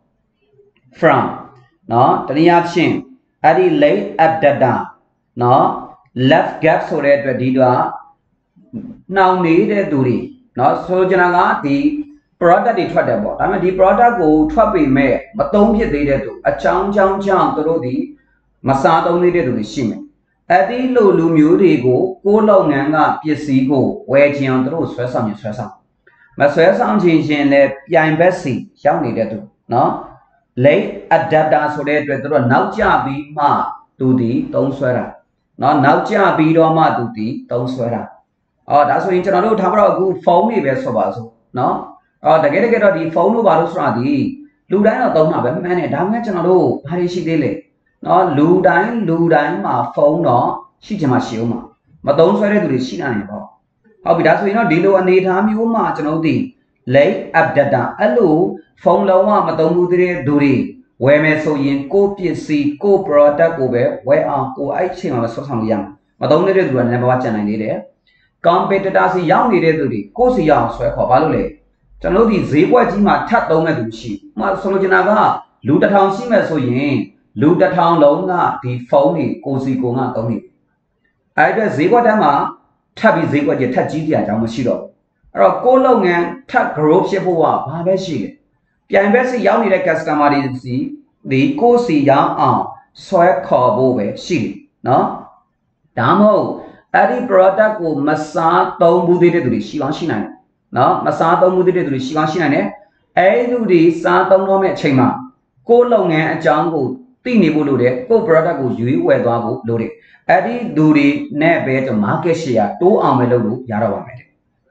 from เนาะတနည်းအားဖြင့်အဲ့ဒီ late adapter เนาะ left gap ဆိုတဲ့အတွက်ဒီတော့နှောင်နေတဲ့သူတွေเนาะဆိုကြတာကဒီ product တွေထွက်တယ်ပေါ့ဒါပေမဲ့ဒီ product ကိုထွက်ပေမဲ့မသုံးဖြစ်သေးတဲ့သူအချောင်းချောင်းချောင်းသူတို့ဒီမစားသုံးသေးတဲ့သူတွေရှိမယ်အဲ့ဒီလိုလူမျိုးတွေကိုကိုယ်လုပ်ငန်းကပစ္စည်းကိုဝယ်ခြင်းအောင်သူတို့ဆွဲဆောင်ရင်ဆွဲဆောင်မဆွဲဆောင်ခြင်းရှင်လည်းပြိုင်ဘက်စီရောက်နေတဲ့သူเนาะ late adapter ဆိုတဲ့အတွက်သူတို့နောက်ကျပြီးမှသူဒီသုံးဆွဲတာเนาะနောက်ကျပြီးတော့မှသူဒီသုံးဆွဲတာအော်ဒါဆိုရင်ကျွန်တော်တို့ထားပါတော့အခုဖုန်းတွေပဲဆိုပါစို့เนาะအော်တကယ်တကယ်တော့ဒီဖုန်းတို့ဘာလို့ဆိုတာဒီလူတိုင်းတော့သုံးတာပဲမှန်တယ်ဒါမှမဟုတ်ကျွန်တော်တို့ဘာတွေရှိသေးလဲเนาะလူတိုင်းလူတိုင်းမှာဖုန်းတော့ရှိချင်မှရှိအောင်မှာမသုံးဆွဲတဲ့သူတွေရှိနိုင်တယ်ပေါ့ဟုတ်ပြီဒါဆိုရင်တော့ဒီလိုအနေအထားမျိုးမှာကျွန်တော်တို့ဒီ late adapter အဲ့လိုဖုန်းလုံးဝမသုံးဘူးတဲ့သူတွေဝယ်မယ်ဆိုရင်ကိုပစ္စည်းကို product ကိုပဲဝယ်အောင်ကိုအဲ့ချိန်မှာပဲဆွဆောင်လို့ရမှာမသုံးတဲ့သူကလည်းဘာမှကြံနိုင်နေတယ် competitor စီရောက်နေတဲ့သူတွေကိုစီရောက်ဆွဲခေါ်ဘာလို့လဲကျွန်တော်တို့ဒီဈေးကွက်ကြီးမှာထပ်သုံးတဲ့သူရှိဥပမာဆိုလိုချင်တာကလူတစ်ထောင်ရှိမယ်ဆိုရင်လူတစ်ထောင်လုံးကဒီဖုန်းတွေကိုစီကိုငါသုံးနေအဲ့အတွက်ဈေးကွက်တန်းမှာထပ်ပြီးဈေးကွက်ကြီးထပ်ကြီးကြအောင်မရှိတော့အဲ့တော့ကိုလုပ်ငန်းထပ် grow ဖြစ်ဖို့ကဘာပဲရှိလဲပြိုင်ဘက်စီရောက်နေတဲ့ customer တွေစီဒီကိုစီရောက်အောင်ဆွဲခေါ်ဖို့ပဲရှိတယ်နော်ဒါမှမဟုတ်အဲ့ဒီ product ကိုမစားသုံးဘူးသေးတဲ့သူတွေရှိကောင်းရှိနိုင်တယ်နော်မစားသုံးဘူးသေးတဲ့သူတွေရှိကောင်းရှိနိုင်တယ်အဲ့ဒီသူတွေစားသုံးတော့မဲ့အချိန်မှာကိုလုပ်ငန်းအကြောင်းကိုသိနေဖို့လိုတယ်ကို product ကိုရွေးဝယ်သွားဖို့လိုတယ်အဲ့ဒီသူတွေနဲ့ပဲကျွန်တော် market share တိုးအောင်ပဲလုပ်လို့ရတော့ပါမယ်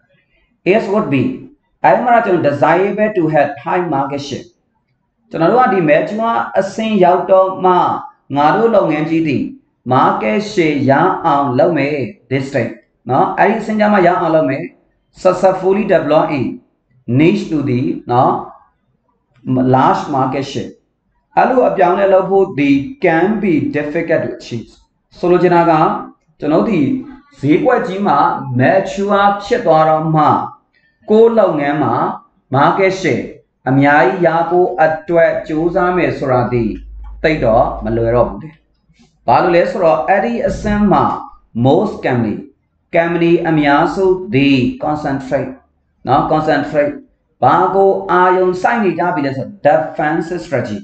S would be အဲ့မှာကျွန်တော် desirable to have high market share ကျွန်တော်တို့ကဒီ mature အဆင့်ရောက်တော့မှငါတို့လုပ်ငန်းကြီးတွေ market share ရအောင်လုပ်မယ် this time နော်အဲ့ဒီအဆင့်ကြမှာရအောင်လုပ်မယ် successfully developing niche to the နော် large market share အဲ့လိုအပြောင်းလဲလုပ်ဖို့ဒီ can be difficult to achieve ဆိုလိုချင်တာကကျွန်တော်ဒီဈေးကွက်ကြီးမှာ mature ဖြစ်သွားတော့မှကိုလုပ်ငန်းမှာ market share အများကြီးရဖို့အတွက်စူးစမ်းမယ်ဆိုတာဒီတိတ်တော့မလွယ်တော့ဘူးတဲ့ဘာလို့လဲဆိုတော့အဲ့ဒီအဆင့်မှာ most company company အများစုဒီ concentrate နော် concentrate ဘာကိုအာရုံစိုက်နေကြပြီလဲဆိုတော့ defensive strategy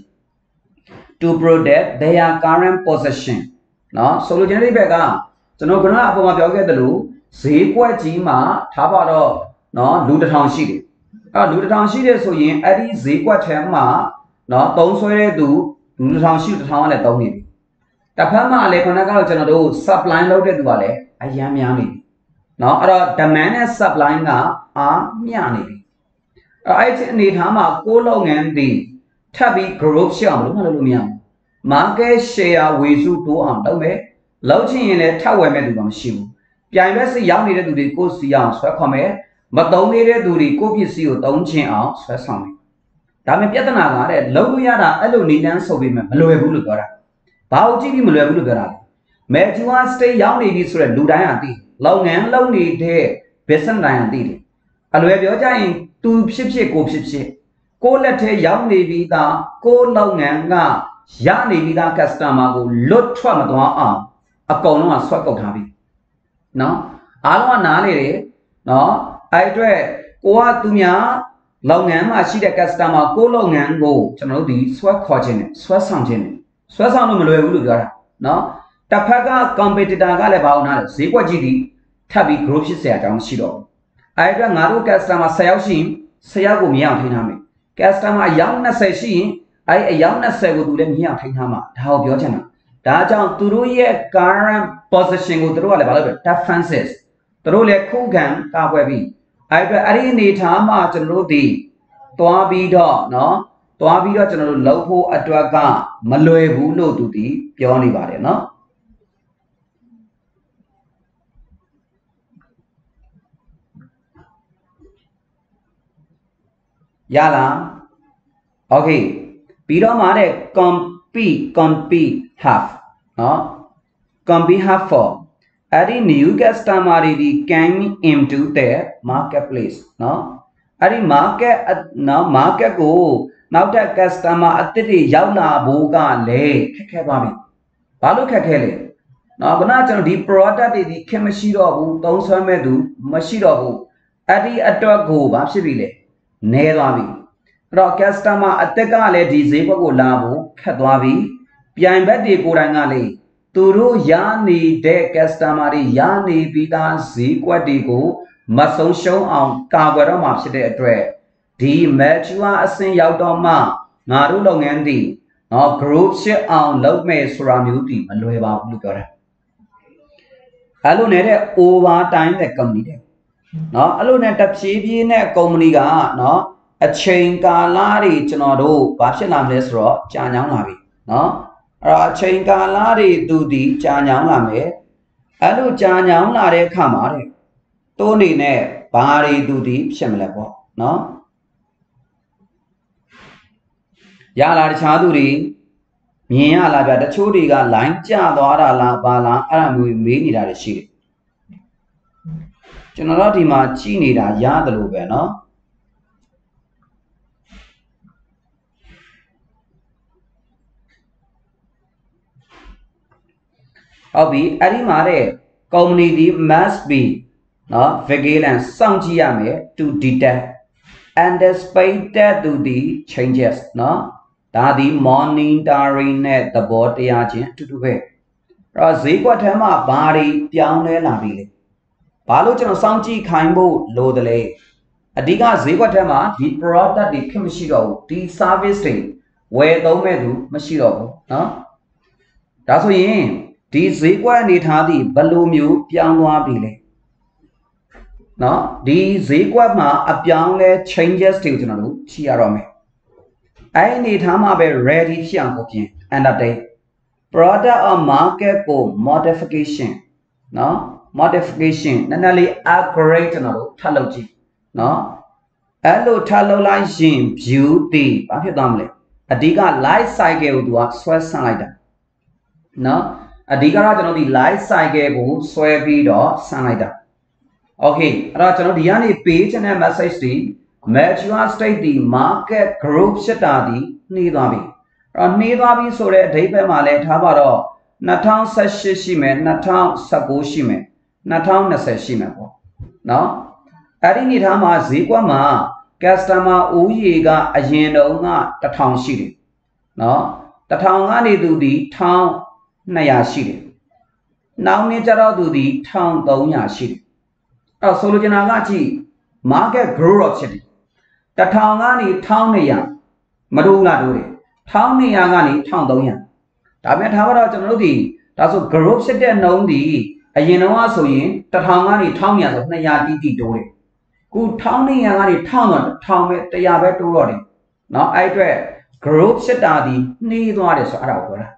to protect their current position နော်ဆိုလိုချင်တဲ့ဘက်ကကျွန်တော်ကနအပေါ်မှာပြောခဲ့တယ်လို့ဈေးကွက်ကြီးမှာထားပါတော့နော်လူတစ်ထောင်ရှိတယ်အဲ့လူတစ်ထောင်ရှိတယ်ဆိုရင်အဲ့ဒီဈေးကွက်ထဲမှာနော်သုံးဆွဲတဲ့သူလူတစ်ထောင်ရှိတစ်ထောင်ကလည်းသုံးနေပြီတစ်ဖက်မှာလည်းခုနကတော့ကျွန်တော်တို့ supply လုပ်တဲ့သူကလည်းအရန်များနေပြီနော်အဲ့တော့ demand နဲ့ supply ကအားမျှနေပြီအဲ့ဒီအနေထားမှာကိုယ်လုပ်ငန်းဒီထပ်ပြီး growth ရှေ့အောင်လို့မလုပ်လို့မရဘူး market share ဝေစုတိုးအောင်လုပ်မယ်လုပ်ချင်ရင်လည်းထပ်ဝယ်မဲ့သူကမရှိဘူးပြိုင်ဘက်စီရောက်နေတဲ့သူတွေကိုစီအောင်ဆွဲခေါ်မယ်မသုံးသေးတဲ့သူတွေကိုပစ္စည်းကိုသုံးချင်အောင်ဆွဲဆောင်မယ်ဒါပေမဲ့ပြဿနာကတဲ့လုံးလို့ရတာအဲ့လိုနေတန်းဆိုပြီးမှမလွယ်ဘူးလို့ပြောတာဘာလို့ကြည့်ပြီးမလွယ်ဘူးလို့ပြောတာလဲ mature state ရောက်နေပြီဆိုတော့လူတိုင်းကသိလုပ်ငန်းလုပ်နေတဲ့ business တိုင်းကသိတယ်အလွယ်ပြောကြရင်သူဖြစ်ဖြစ်ကိုဖြစ်ဖြစ်ကိုလက်ထဲရောက်နေပြီးသားကိုလုပ်ငန်းကရနေပြီးသား customer ကိုလွတ်ထွက်မသွားအောင်အကုန်လုံးကဆွဲကုတ်ထားပြီနော်အားလုံးကနားနေတယ်နော်အဲ့အတွက်ကိုကသူများလုပ်ငန်းမှာရှိတဲ့ customer ကိုလုပ်ငန်းကိုကျွန်တော်တို့ဒီဆွဲခေါ်ခြင်းနဲ့ဆွဲဆောင်ခြင်းနဲ့ဆွဲဆောင်လို့မလွယ်ဘူးလို့ပြောတာနော်တစ်ဖက်က competitor ကလည်းဘာလို့နားလဲဈေးကွက်ကြီးဒီထပ်ပြီး growth ဖြစ်เสียအကြောင်းရှိတော့အဲ့အတွက်ငါတို့ customer ဆယ်ယောက်ရှိရင်ဆယ်ယောက်ကိုမြင်အောင်ထိန်းထားမယ် customer အယောက်၂၀ရှိရင်အဲ့အယောက်၂၀ကိုသူလည်းမြင်အောင်ထိန်းထားမှာဒါကိုပြောချင်တာဒါကြောင့်သူတို့ရဲ့ current position ကိုသူတို့ကလည်းဘာလုပ်လဲ defensive သူတို့လည်းခုခံကာကွယ်ပြီးအဲ့အတွက်အဲ့ဒီအနေထားမှာကျွန်တော်တို့ဒီတွားပြီးတော့เนาะတွားပြီးတော့ကျွန်တော်တို့လှုပ်ဖို့အတွက်ကမလွယ်ဘူးလို့သူဒီပြောနေပါတယ်เนาะ Yala. Okay. Piro mare compete compete half. No. Compete half for. Any new customer came into the marketplace. No. Any market no market go. Now that customer at the yaula boga le kekebami. Balu kekele. Now gonna the product the chemistry of don't some do machine of. Adi at a go, Babsibile. Nevavi. Rockastama Atecale Dizebo Labo, Cadwavi, Piambeti Kurangale, Turu Yani de Castamari Yani Vida Ziquadigo, Mason show on Cavara Mapside Dre, D Metua Asin Yaudoma, Naru Longendi, or group shit on Love Me Suramuti, Malueva Lucre. Alunere over time that come there. No, alone at a C V in a communiga, no, a chain calari, Chinado, Bachelor Lesro, Chanyang Lavi, no, a chain calari do the Chanyang Lame, Alu Chanyang Lare Kamare, Tony ne, Bari do the Shemlepo, no, Yala Chaduri, Mia la Bata Churiga, Line Chadora la Bala, Aramu, Mini that she. Generally, my chini da yadalo beno. Obi, Arimare, community must be no vigilant, Sanjiame to detect and despite that do the changes, no, that the monitoring net the body agent to do it. Razikatama body down there navile. Paluchan Sanji Kaimbo low the lay. Adiga Zigwatama, the product the Kimishiro, the service thing, where the medu, Mashiro, no? That's what you the Zigwa Nitadi, Balumu, Pianwa Bile. No, the Zigwa ma a pianle changes to Janalu, Chiarome. I need Hamabe ready Chiancopian, and a day. Product or market go modification, no? Modification, nanally accurate no talogy, no? Allo talolizing beauty, Papidamle. A diga light cycle to a sweat side. No? A diga no the light cycle sweat bead or side. Okay, Ratano the Yanni page and a message the Matua state the market group shatadi, Nidavi. Or Nidavi so that Dape Malet Havaro, Natan Sashishime, Natan Sabushime. Natang Nasashime. No? Arinitama Ziguama, Castama Uyiga, Ajendo, not the town city. No? The town only do the town Naya city. Now Nijara do the town Donya city. A Solujanagachi, market grew up city. The town only town Naya, Maduna do it. Town Nayangani, town Donya. Tamet Havara Janodi, that's a group city and known the. A Yenoa so yin, Tatangani town yas of Nayati Dore. Good towning Yangani town, town with the Yabe to Roddy. Now I dread group Shetadi, need what is Aragora.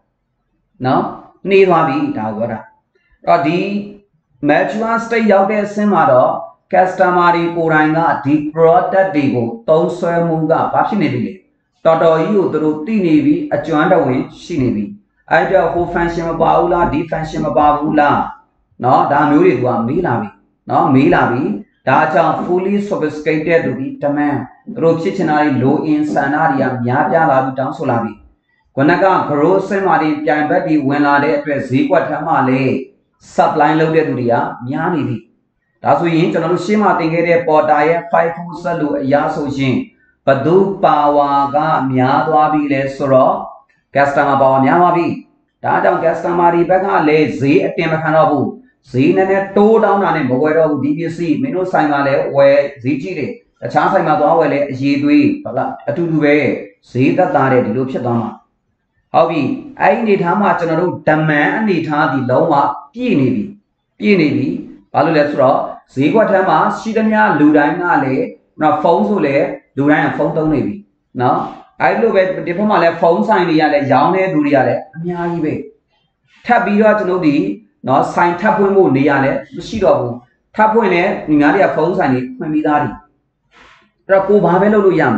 No, need what be Dagora. Roddy, Matua stay out there Simado, Castamari Puranga, deep broad that digo, don't swear munga, passionately. Toto you, the routine, a joint away, shinibi. I do who fancy Baula, defense Babula. No, da muri dua milavi. No, milavi. Da cha fully sophisticated to be taman. Group chichenari low in sanaria, Yabia lavi down solavi. Konaga, gross mari, Jambeti, when I let Zikwa Tamale, supply loaded Duria, Yanivi. That's we internal Shima think port I five salu yaso jin. Padu Pawaga, Miadwabi le Soro, Castama Bawa Yamavi. Tadam Castamari Baga lazy at Timakanabu. Seen and two down on a Moguero D B C, Mino Simale, where Zigiri, the chance I made Zidui, a two way, see that Dare Lupshadama. Hobby, I need how much on a root, the man need the Loma, Pienivi, Pienivi, Palulesra, see what Hama, Sidania, Ludinale, now Fonsule, Duran Fonto Navy. Now, I look at the diploma phone sign the Yale, Yane, Duriale, Miabe. Tabira to know the no sign tapu neale, Shidobu, tapu in it, Ningaria phone sign it, Mamidari. Raku Babelo Yam,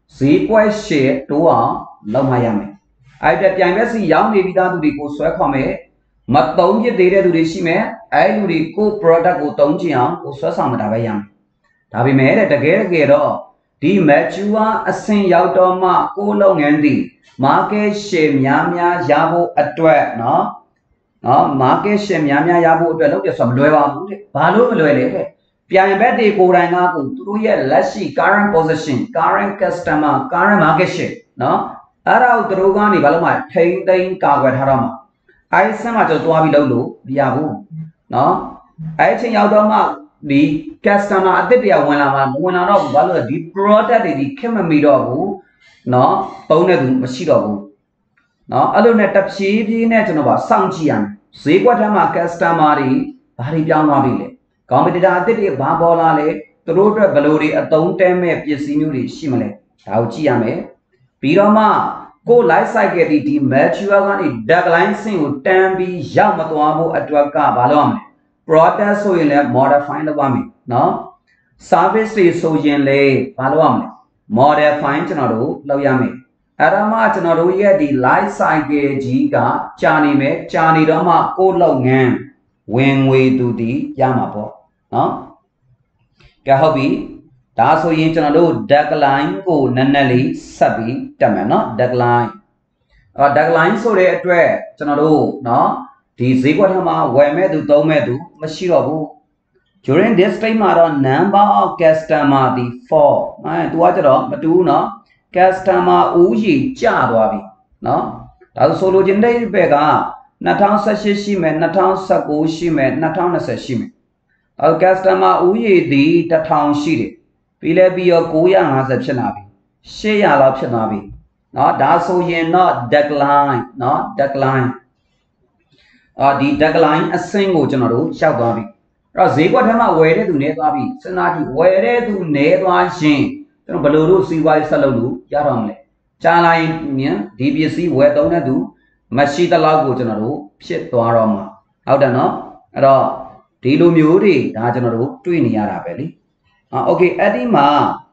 ဈေးကွက်ရှယ်တိုးအောင်လုပ်မှရမယ်အဲ့ဒါပြိုင်ဘက်စီရောင်းနေပြီးသားသူတွေကိုဆွဲခေါ်မယ်မတုံးပြစ်သေးတဲ့သူတွေရှိမယ်အဲ့လူတွေကို product ကိုတုံးချင်အောင်ကိုဆွဲဆောင်မှာဒါပဲရမယ်ဒါပေမဲ့တဲ့တကယ်တကယ်တော့ဒီ mature အဆင့်ရောက်တော့မှကိုလုပ်ငန်းသည် market share များများရဖို့အတွက်နော်နော် market share များများရဖို့အတွက်လုပ်တယ်ဆိုတော့မလွယ်ပါဘူးတဲ့ဘာလို့မလွယ်လဲတဲ့ပြိုင်ဘက်တွေကိုယ်တိုင်ကကိုသူတို့ရဲ့လက်ရှိ current position current customer current market share နော်အဲ့ဒါကိုသူတို့ကနေဘာလို့မှထိမ့်သိမ်းကာကွယ်ထားတော့မှာအဲ့ဆမ်းမှာကျွန်တော်သွားပြီးလုပ်လို့မရဘူးနော်အဲ့အချိန်ရောက်တော့မှဒီ customer အသစ်တွေကဝင်လာမှာမဝင်လာတော့ဘူးဘာလို့လဲဒီ product တွေဒီခက်မမီတော့ဘူးနော်သုံးတဲ့သူမရှိတော့ဘူးနော်အဲ့လိုနဲ့တဖြည်းဖြည်းနဲ့ကျွန်တော်ပါစောင့်ကြည့်ရမယ်ဈေးကွက်ထဲမှာ customer တွေဘာတွေပြောင်းသွားပြီလဲ competitor အသစ်တွေဘာပေါ်လာလဲသူတို့အတွက်ဘယ်လိုတွေအသုံးတဲမဲ့ပစ္စည်းမျိုးတွေရှိမလဲဒါကိုကြည့်ရမယ်ပြီးတော့မှကို life cycle ဒီ mature ကနေ deadline ဆင့်ကိုတန်းပြီးရောက်မသွားဖို့အတွက်ကဘာလို့ရမလဲ product ဆိုရင်လည်း modify လုပ်ရမယ်နော် service တွေဆိုရင်လည်းဘာလို့ရမလဲ modify ကျွန်တော်တို့လုပ်ရမယ်အဲ့ဒါမှကျွန်တော်တို့ရဲ့ဒီ life cycle ကြီးကကြာနေမယ်ကြာနေတော့မှကိုလုပ်ငန်းဝင်ငွေသူတည်ရမှာပေါ့နော်ကဲဟုတ်ပြီဒါဆိုရင်ကျွန်တော်တို့ deadline ကိုနည်းနည်းလေးဆက်ပြီးတက်မယ်နော် deadline အော် deadline ဆိုတဲ့အတွက်ကျွန်တော်တို့နော်ဒီဈေးကွက်ထဲမှာဝယ်မဲ့သူသုံးမဲ့သူမရှိတော့ဘူး during this time မှာတော့ number of customer ဒီ four အဲသူကကျတော့မတူဘူးနော် customer ဦးရေကျသွားပြီနော်ဒါဆိုလိုချင်တဲ့ဘက်က၂၀၁၈ရှိမယ်၂၀၁၉ရှိမယ်၂၀၂၀ရှိမယ်အဲ customer ဦးရေဒီတစ်ထောင်ရှိတယ်ပြီးလဲပြီးတော့၉၅၀ဖြစ်လာပြီ၈၀၀လောက်ဖြစ်သွားပြီเนาะဒါဆိုရင်တော့ decline เนาะ decline အာဒီ decline အဆင့်ကိုကျွန်တော်တို့ရောက်သွားပြီအဲ့တော့ဈေးကွက်ထဲမှာဝယ်တဲ့သူနေသွားပြီစဉ်းစားကြည့်ဝယ်တဲ့သူနေသွားရင်ကျွန်တော်ဘယ်လိုလုပ်စီးပွားရေးဆက်လုပ်လို့ရတော့မလဲကြားလိုက်မြန်ဒီပစ္စည်းဝယ်သုံးတဲ့သူမရှိတဲ့လောက်ကိုကျွန်တော်တို့ဖြစ်သွားတော့မှာဟုတ်တယ်เนาะအဲ့တော့ဒီလိုမျိုးတွေဒါကျွန်တော်တို့တွေ့နေရတာပဲလေอ่าโอเคအဲ့ဒီမှာ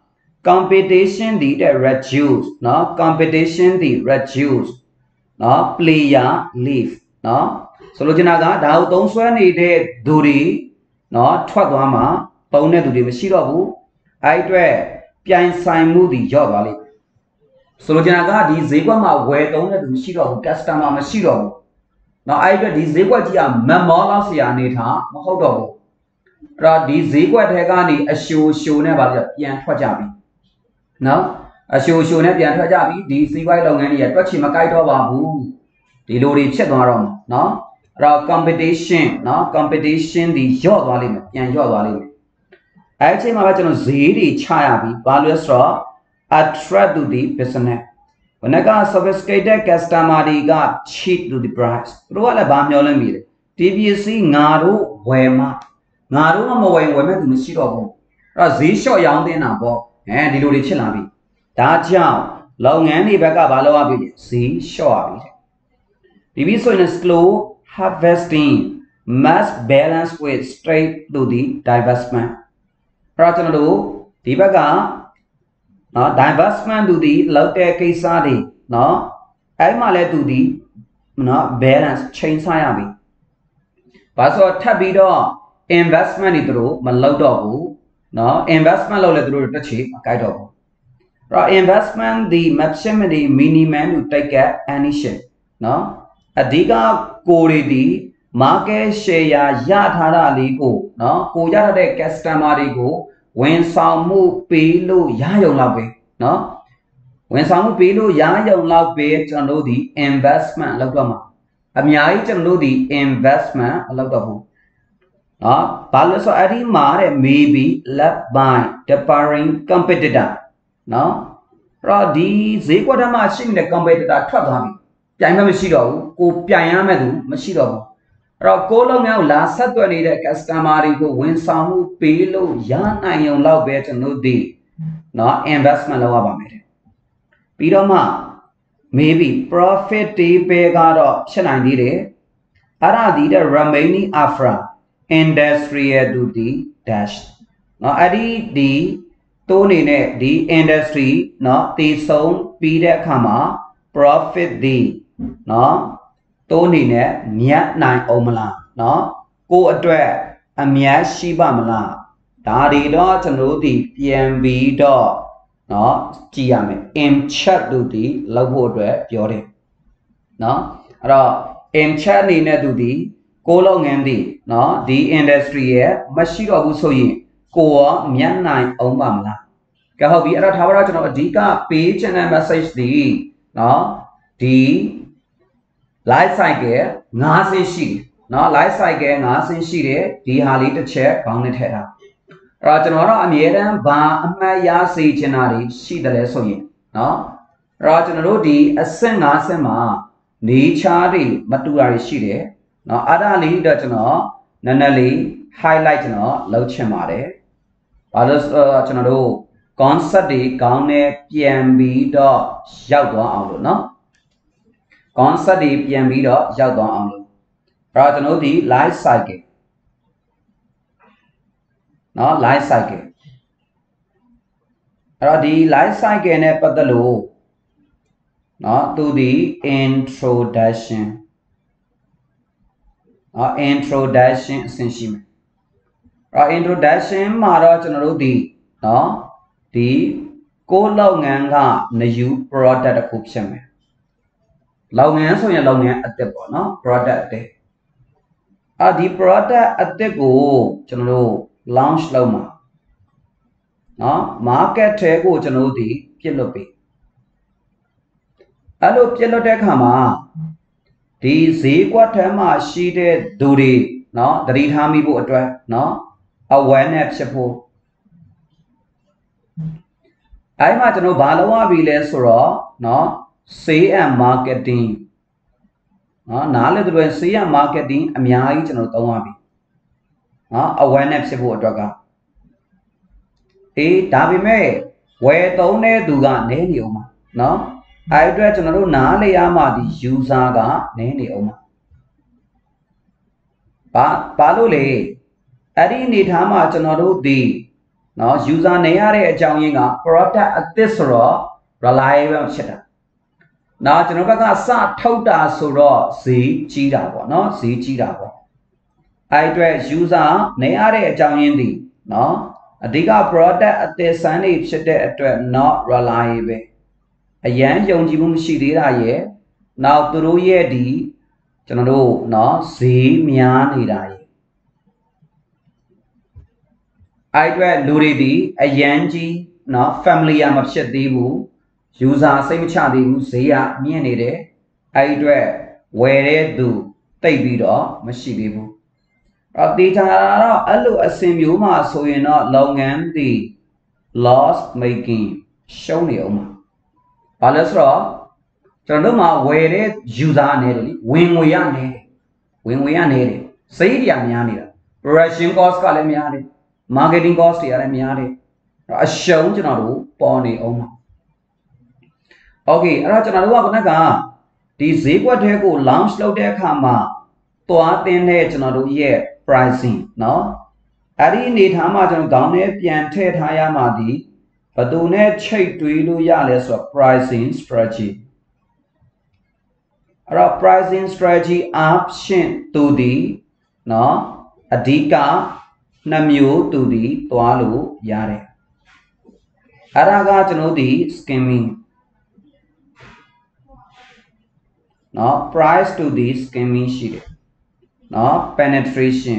competition ဒီတဲ့ reduce เนาะ competition ဒီ reduce เนาะ player leave เนาะဆိုလိုချင်တာကဒါကိုသုံးဆွဲနေတဲ့သူတွေเนาะထွက်သွားမှာပုံတဲ့သူတွေမရှိတော့ဘူးအဲ့အတွက်ပြိုင်ဆိုင်မှုတွေညော့သွားလိမ့်မယ်ဆိုလိုချင်တာကဒီဈေးကွက်မှာဝယ်သုံးတဲ့သူမရှိတော့ဘူး customer မရှိတော့ဘူးเนาะအဲ့အတွက်ဒီဈေးကွက်ကြီးကမမောလောက်เสียအနေထားမဟုတ်တော့ဘူးအဲ့တော့ဒီဈေးကွက်ထဲကနေအရှိုးရှိုးနဲ့ဗာပြပြန်ထွက်ကြပြီနော်အရှိုးရှိုးနဲ့ပြန်ထွက်ကြပြီဒီစီးပွားရေးလုပ်ငန်းတွေကတွက်ချင်မကိုက်တော့ပါဘူးဒီလိုတွေဖြစ်သွားတော့မှာနော်အဲ့တော့ competition နော် competition ဒီညော့သွားလိမ့်မယ်ပြန်ညော့သွားလိမ့်မယ်အဲ့အချိန်မှာပဲကျွန်တော်ဈေးတွေချရပြီဘာလို့လဲဆိုတော့ attract to the business ဘယ်နှက sophisticated customer တွေက cheap to the price သူတို့ကလည်းဗာမျောလင့်မိတယ်ဒီပစ္စည်းငါတို့ဝယ်မှာငါတို့ကမဝယ်ဝယ်မဲ့သူမရှိတော့ဘူးအဲ့တော့ဈေးလျှော့ရောင်းတင်တာပေါ့အဲဒီလိုတွေဖြစ်လာပြီဒါကြောင့်လုပ်ငန်းတွေဘက်ကဘာလုပ်ရပြီလဲဈေးလျှော့ရပြီတဲ့ဒီပြီးဆိုရင် slow harvesting must balance with straight to the divestment အဲ့တော့ကျွန်တော်တို့ဒီဘက်ကနော် divestment သူဒီလောက်တဲ့ကိစ္စတွေနော်အဲ့မှာလဲသူဒီနော် balance ချိန်ဆရပြီဘာလို့ထပ်ပြီးတော့ investment တွေသူတို့မလုပ်တော့ဘူးနော် investment လုပ်လဲသူတို့တက်ချေမကိုက်တော့ဘူးအဲ့တော့ investment ဒီ maximum minimum to take action နော်အဓိကကိုတွေဒီ market share ရထားတာလေးကိုနော်ကိုရတဲ့ customer တွေကိုဝန်ဆောင်မှုပေးလို့ရရုံလောက်ပဲနော်ဝန်ဆောင်မှုပေးလို့ရရုံလောက်ပဲကျွန်တော်တို့ဒီ investment လုပ်တော့မှာအများကြီးကျွန်တော်တို့ဒီ investment လုပ်တော့ဘူးနော်ဘာလို့ဆိုအဲ့ဒီမှာတဲ့ maybe left by differing competitor နော်အဲ့တော့ဒီဈေးကွက်ထဲမှာရှိနေတဲ့ competitor ထွက်သွားပြီပြိုင်မှမရှိတော့ဘူးကိုပြိုင်ရမဲ့သူမရှိတော့ဘူးအဲ့တော့ကိုလုပ်ငန်းကိုလာဆက်သွယ်နေတဲ့ customer တွေကိုဝန်ဆောင်မှုပေးလို့ရနိုင်ုံလောက်ပဲကျွန်တော်ဒီနော် investment လုပ်ရပါမယ်တဲ့ပြီးတော့မှ maybe profit တွေပဲကတော့ဖြစ်နိုင်သေးတယ်အဲ့ဒါဒီတဲ့ remaining after industrial duty dash နော်အဲ့ဒီဒီ多年呢，the industry 喏，第送比的看嘛 ，profit 的喏，多年呢面难欧么啦，喏，过一段啊面西巴么啦，大地咯，ကျွန်တော်哋ပြန်ပြီးတော့နော်ကြည့်ရမယ် in chat တို့ဒီလောက်ဖို့အတွက်ပြောတယ်နော်အဲ့တော့ in chat အနေနဲ့သူဒီကိုလုပ်ငန်းဒီနော်ဒီ industry ရဲ့မရှိတော့ဘူးဆိုရင်ကိုရောမျက်နိုင်အောင်ပါမလားကဲဟုတ်ပြီအဲ့တော့ထားပါတော့ကျွန်တော်အဓိက page channel message ဒီနော်ဒီ life cycle ၅ဆင့်ရှိတယ်နော် life cycle ၅ဆင့်ရှိတယ်ဒီဟာလေးတစ်ချက်ခေါင်းနဲ့ထည့်ထားအဲ့တော့ကျွန်တော်တို့အမြဲတမ်းဘာအမှတ်ရစေချင်တာတွေရှိတယ်လဲဆိုရင်နော်အဲ့တော့ကျွန်တော်တို့ဒီအဆင့်၅ဆင့်မှာနေချားတွေမတူတာတွေရှိတယ်နော်အဲ့ဒါလေးတော့ကျွန်တော်နည်းနည်းလေး highlight ကျွန်တော်လုပ်ချင်ပါတယ်ဘာလို့ကျွန်တော်တို့ concept တွေကောင်းနဲ့ပြန်ပြီးတော့ရောက်သွားအောင်လို့နော် concept တွေပြန်ပြီးတော့ရောက်သွားအောင်လို့အဲ့တော့ကျွန်တော်ဒီ life cycle နော် life cycle အဲ့တော့ဒီ life cycle နဲ့ပတ်သက်လို့နော်သူဒီ introduction နော် introduction အဆင့်ရှိမယ်အဲ့တော့ introduction မှာတော့ကျွန်တော်တို့ဒီနော်ဒီကိုလုပ်ငန်းက new product တစ်ခုဖြစ်မယ်လုပ်ငန်းဆိုရင်လုပ်ငန်းအသစ်ပေါ့နော် product အသစ်အဲ့ဒီ product အသစ်ကိုကျွန်တော်တို့ launch လုပ်မှာနော် market ထဲကိုကျွန်တော်တို့ဒီပြစ်လွတ်ပြီအဲ့လိုပြစ်လွတ်တဲ့အခါမှာဒီဈေးကွက်ထဲမှာရှိတဲ့သူတွေနော်သတိထားမိဖို့အတွက်နော် awareness ဖြစ်ဖို့အဲ့မှာကျွန်တော်ဘာလုပ်ရပြီလဲဆိုတော့နော် sales and marketing နော်နားလည်တဲ့ sales and marketing အများကြီးကျွန်တော်သုံးရပြီနော် awareness ဖြစ်ဖို့အတွက်ကအေးဒါပေမဲ့ဝယ်သုံးတဲ့သူကနည်းနေအောင်ပါနော်အဲ့အတွက်ကျွန်တော်တို့နားလည်ရမှဒီ user ကနည်းနေအောင်ပါဘာဘာလို့လဲအဲ့ဒီအနေထားမှာကျွန်တော်တို့ဒီနော် user နေရတဲ့အကြောင်းရင်းက product အသစ်ဆိုတော့ reliable ဖြစ်တာနော်ကျွန်တော်ဘက်ကစထုတ်တာဆိုတော့ဈေးကြီးတာပေါ့နော်ဈေးကြီးတာပေါ့အဲ့အတွက် user နေရတဲ့အကြောင်းရင်းဒီနော်အဓိက product အသစ်စမ်းနေဖြစ်တဲ့အတွက် not reliable အရန်ယုံကြည်မှုမရှိသေးတာရဲ့နောက်သူတို့ရဲ့ဒီကျွန်တော်တို့နော်ဈေးများနေတာရဲ့အဲ့အတွက်လူတွေဒီအရန်ကြီးနော် familiar မဖြစ်သေးဘူး user စိတ်မချသေးဘူးဈေးကမြင့်နေတယ်အဲ့အတွက်ဝယ်တဲ့သူတိတ်ပြီးတော့မရှိသေးဘူးအဲ့တော့တေချာတော့အဲ့လိုအစင်မျိုးမှာဆိုရင်တော့လုပ်ငန်းဒီ loss making ရှုံးနေအောင်ပါဘာလဲဆိုတော့ကျွန်တော်တို့မှာဝယ်တဲ့ user နဲ့လေဝင်ငွေရနေဝင်ငွေရနေတယ်စိတ်တရားများနေတာ production cost ကလည်းများတယ် marketing cost တွေကလည်းများတယ်အရှုံးကျွန်တော်တို့ပေါ်နေအောင်ပါ okay အဲ့တော့ကျွန်တော်တို့ကခုနကဒီဈေးကွက်ထဲကို launch လုပ်တဲ့အခါမှာသွားတင်တဲ့ကျွန်တော်တို့ရဲ့ pricing เนาะအဲ့ဒီအနေထားမှာကျွန်တော်ခေါင်းထဲပြန်ထည့်ထားရမှာဒီဘယ်သူနဲ့ချိတ်တွေးလို့ရလဲဆိုတော့ pricing strategy အဲ့တော့ pricing strategy option တူဒီเนาะအဓိကနှစ်မျိုးတူဒီသွားလို့ရတယ်အဲ့ဒါကကျွန်တော်ဒီ skimming เนาะ price to the skimming ရှိတယ်เนาะ penetration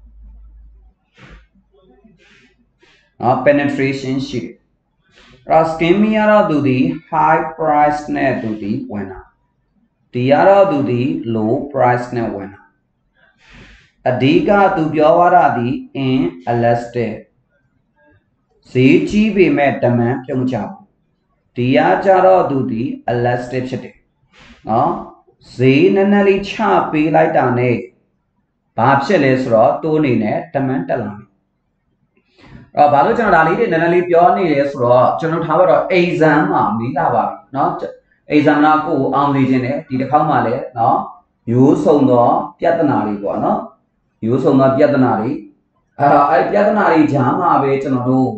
เนาะ penetration ရှိတယ်အဲ့ skimming ရတော့သူဒီ high price နဲ့သူဒီဝင်တာဒီရတော့သူဒီ low price နဲ့ဝင်တာအဓိကသူပြောရတာဒီ inelastic ဈေးကြီးပေမဲ့ demand ပြုံးချဘူးဒီရကြတော့သူဒီ elastic ဖြစ်တယ်เนาะဈေးနည်းနည်းလေးချပေးလိုက်တာနဲ့ဘာဖြစ်လဲဆိုတော့တိုးနေနဲ့ demand တက်လာမယ်အဲ့တော့ဘာလို့ကျွန်တော်ဒါလေးတွေနည်းနည်းလေးပြောနေလဲဆိုတော့ကျွန်တော်ထားပါတော့ exam မှာမိလာပါပြီเนาะ exam နာကိုအောင်နေခြင်းနဲ့ဒီတစ်ခေါက်မှလည်းเนาะမျိုးစုံသောပြဿနာတွေပေါ့เนาะမျိုးစုံသောပြဿနာတွေအဲ့တော့အဲ့ပြဿနာတွေကြားမှာပဲကျွန်တော်တို့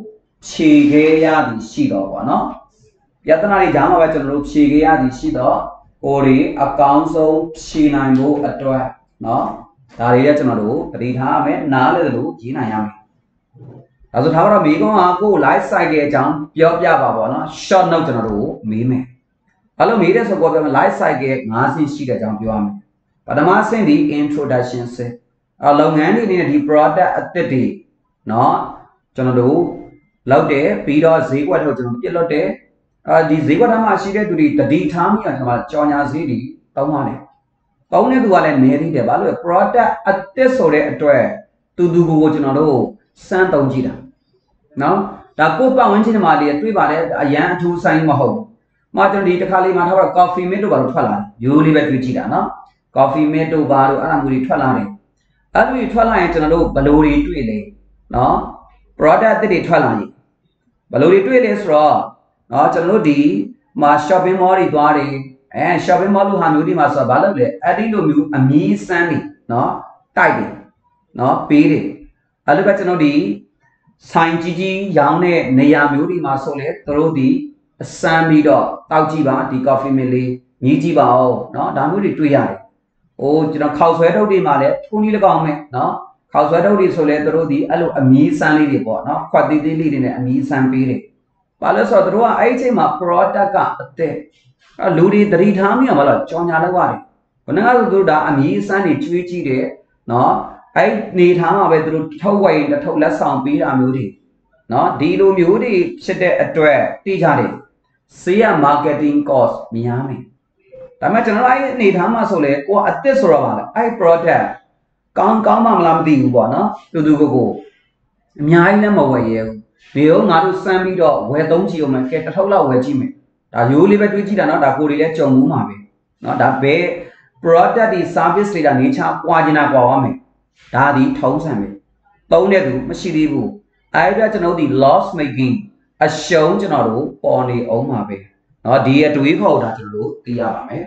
ဖြေခဲ့ရသည်ရှိတော့ပေါ့နော်ပြဿနာတွေကြားမှာပဲကျွန်တော်တို့ဖြေခဲ့ရသည်ရှိတော့ကိုယ်တွေအကောင်းဆုံးဖြေနိုင်ဖို့အတွက်နော်ဒါတွေလည်းကျွန်တော်တို့တတိထားရမယ်နားလည်းလို့ရေးနိုင်ရမယ်ဒါဆိုထားတော့မိကုန်းကကိုယ် live cycle အကြောင်းပြောပြပါပေါ့နော် short note ကျွန်တော်တို့မေးမယ်အဲ့လိုမေးတဲ့ဆိုတော့ပြောမယ် live cycle ၅ဆင့်ရှိတဲ့အကြောင်းပြောရမယ်ပထမဆင့်ဒီ introduction ဆင့်အလုပ်ငန်းတွေအနေနဲ့ဒီ product အသစ်တွေနော်ကျွန်တော်တို့လောက်တယ်ပြီးတော့ဈေးကွက်ထုတ်ကျွန်တော်ပြစ်လွတ်တယ်အဲဒီဈေးကွက်ထမှာရှိတဲ့သူတွေတတိထားမိအောင်ကျွန်တော်ကြော်ညာဈေးတွေတောင်းပါတယ်တောင်းတဲ့သူကလည်းနေသေးတယ်ဘာလို့လဲ product အသစ်ဆိုတဲ့အတွက်တူတူကိုကျွန်တော်တို့စမ်းတုံးကြည့်တာနော်ဒါကိုပတ်ဝန်းကျင်မှာလေတွေးပါတယ်အရန်အထူးဆိုင်မဟုတ်မှကျွန်တော်ဒီတစ်ခါလေးမှာထားတော့ coffee mate တို့ဘာလို့ထွက်လာလဲရိုးလေးပဲတွေးကြည့်တာနော် coffee mate တို့ဘာလို့အဲ့ဒါမျိုးတွေထွက်လာတယ်အဲ့လိုထွက်လာရင်ကျွန်တော်တို့ဘလိုတွေတွေ့လဲနော် product အသစ်တွေထွက်လာရင်ဘလိုတွေတွေ့လဲဆိုတော့နော်ကျွန်တော်တို့ဒီမှာ shopping mall တွေသွားတယ်အဲ shopping mall လို့ဟာမျိုးတွေမှာဆိုတော့ဘာလုပ်လဲအဲ့ဒီလိုမျိုးအမီးစမ်းနေနော်တိုက်တယ်နော်ပေးတယ်အဲ့လိုပဲကျွန်တော်ဒီဆိုင်ကြီးကြီးရောင်းတဲ့နေရာမျိုးတွေမှာဆိုလဲသူတို့ဒီအစမ်းပြီးတော့တောက်ကြည့်ပါဒီ coffee mate လေးမြည်ကြည့်ပါဦးနော်ဒါမျိုးတွေတွေ့ရတယ်။အိုးကျွန်တော်ခောက်ဆွဲထုတ်တွေမှာလည်းထုံးကြီး၎င်းမယ်နော်ခောက်ဆွဲထုတ်တွေဆိုလဲသူတို့ဒီအဲ့လိုအမီးစမ်းလေးတွေပေါ့နော်ခွက်သေးသေးလေးတွေနဲ့အမီးစမ်းပေးတယ်။ဘာလို့ဆိုတော့သူတို့ကအဲ့ဒီအချိန်မှာ product ကအသက်အဲ့လူတွေတတိထားမိအောင်မလားကြောင်ညာလောက်ရတယ်။ခဏကဆိုသူတို့ဒါအမီးစမ်းတွေကျွေးကြည့်တယ်နော်အဲ့နေထားမှာပဲသူတို့ထုတ်ဝိုင်တစ်ထုတ်လက်ဆောင်ပေးတာမျိုးတွေနော်ဒီလိုမျိုးတွေဖြစ်တဲ့အတွက်သိကြတယ်။ sales marketing cost များမယ်။ဒါပေမဲ့ကျွန်တော်အဲ့အနေထားမှာဆိုလေကိုကအသစ်ဆိုတော့ပါလေအဲ့ product ကောင်းကောင်းမှမလားမသိဘူးပေါ့နော်တူတူကိုကိုအများကြီးလည်းမဝယ်ရဘူးနေရောငါတို့စမ်းပြီးတော့ဝယ်သုံးကြည့်အောင်မယ်ကဲတစ်ထုပ်လောက်ဝယ်ကြည့်မယ်ဒါရိုးလေးပဲတွေးကြည့်တာနော်ဒါကိုတွေလည်းကြုံမှုမှာပဲနော်ဒါဘယ် product တွေ service တွေကနေချပွားကျင်တာပွားရမယ်ဒါဒီထုံးစံပဲသုံးတဲ့သူမရှိသေးဘူးအဲ့ဒါကျွန်တော်ဒီ loss making အရှုံးကျွန်တော်တို့ပေါ်နေအောင်မှာပဲနော်ဒီအတွေးခေါ်တာကျွန်တော်တို့သိရပါမယ်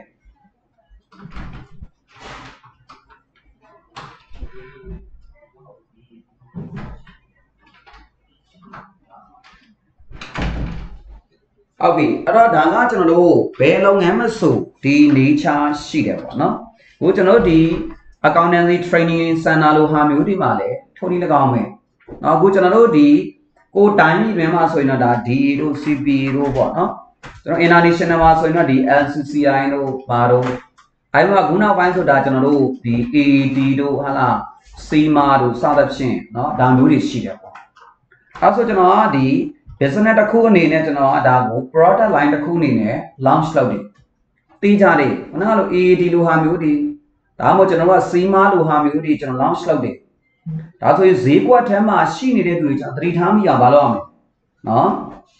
ဟုတ်ပြီအဲ့တော့ဒါကကျွန်တော်တို့ဘယ်လုပ်ငန်းမဆိုဒီ nature ရှိတယ်ပေါ့နော်ဟိုကျွန်တော်ဒီ accountancy training center လို့ဟာမျိုးဒီမှာလဲထုံးနည်း၎င်းမယ်နော်အခုကျွန်တော်တို့ဒီကိုတိုင်းပြည်တွင်မှာဆိုရင်တော့ဒါ D တို့ C P တို့ပေါ့နော်ကျွန်တော် international မှာဆိုရင်တော့ဒီ L C C I တို့ဘာတို့အဲ့မှာခုနောက်ပိုင်းဆိုတာကျွန်တော်တို့ဒီ A D တို့ဟာလား C M A တို့စသဖြင့်နော်ဒါမျိုးတွေရှိတယ်ပေါ့အဲ့ဆိုကျွန်တော်ကဒီ business တစ်ခုအနေနဲ့ကျွန်တော်ကဒါကို product line တစ်ခုအနေနဲ့ launch လုပ်တယ်တီးကြတယ်ခုနကလို A D လိုဟာမျိုးတွေဒါမှမဟုတ်ကျွန်တော်က C M A လိုဟာမျိုးတွေကျွန်တော် launch လုပ်တယ်ဒါဆိုရင်ဈေးကွက်ထဲမှာရှိနေတဲ့သူတွေကျွန်တော်သတိထားမိအောင်မလုပ်ရမယ်နော်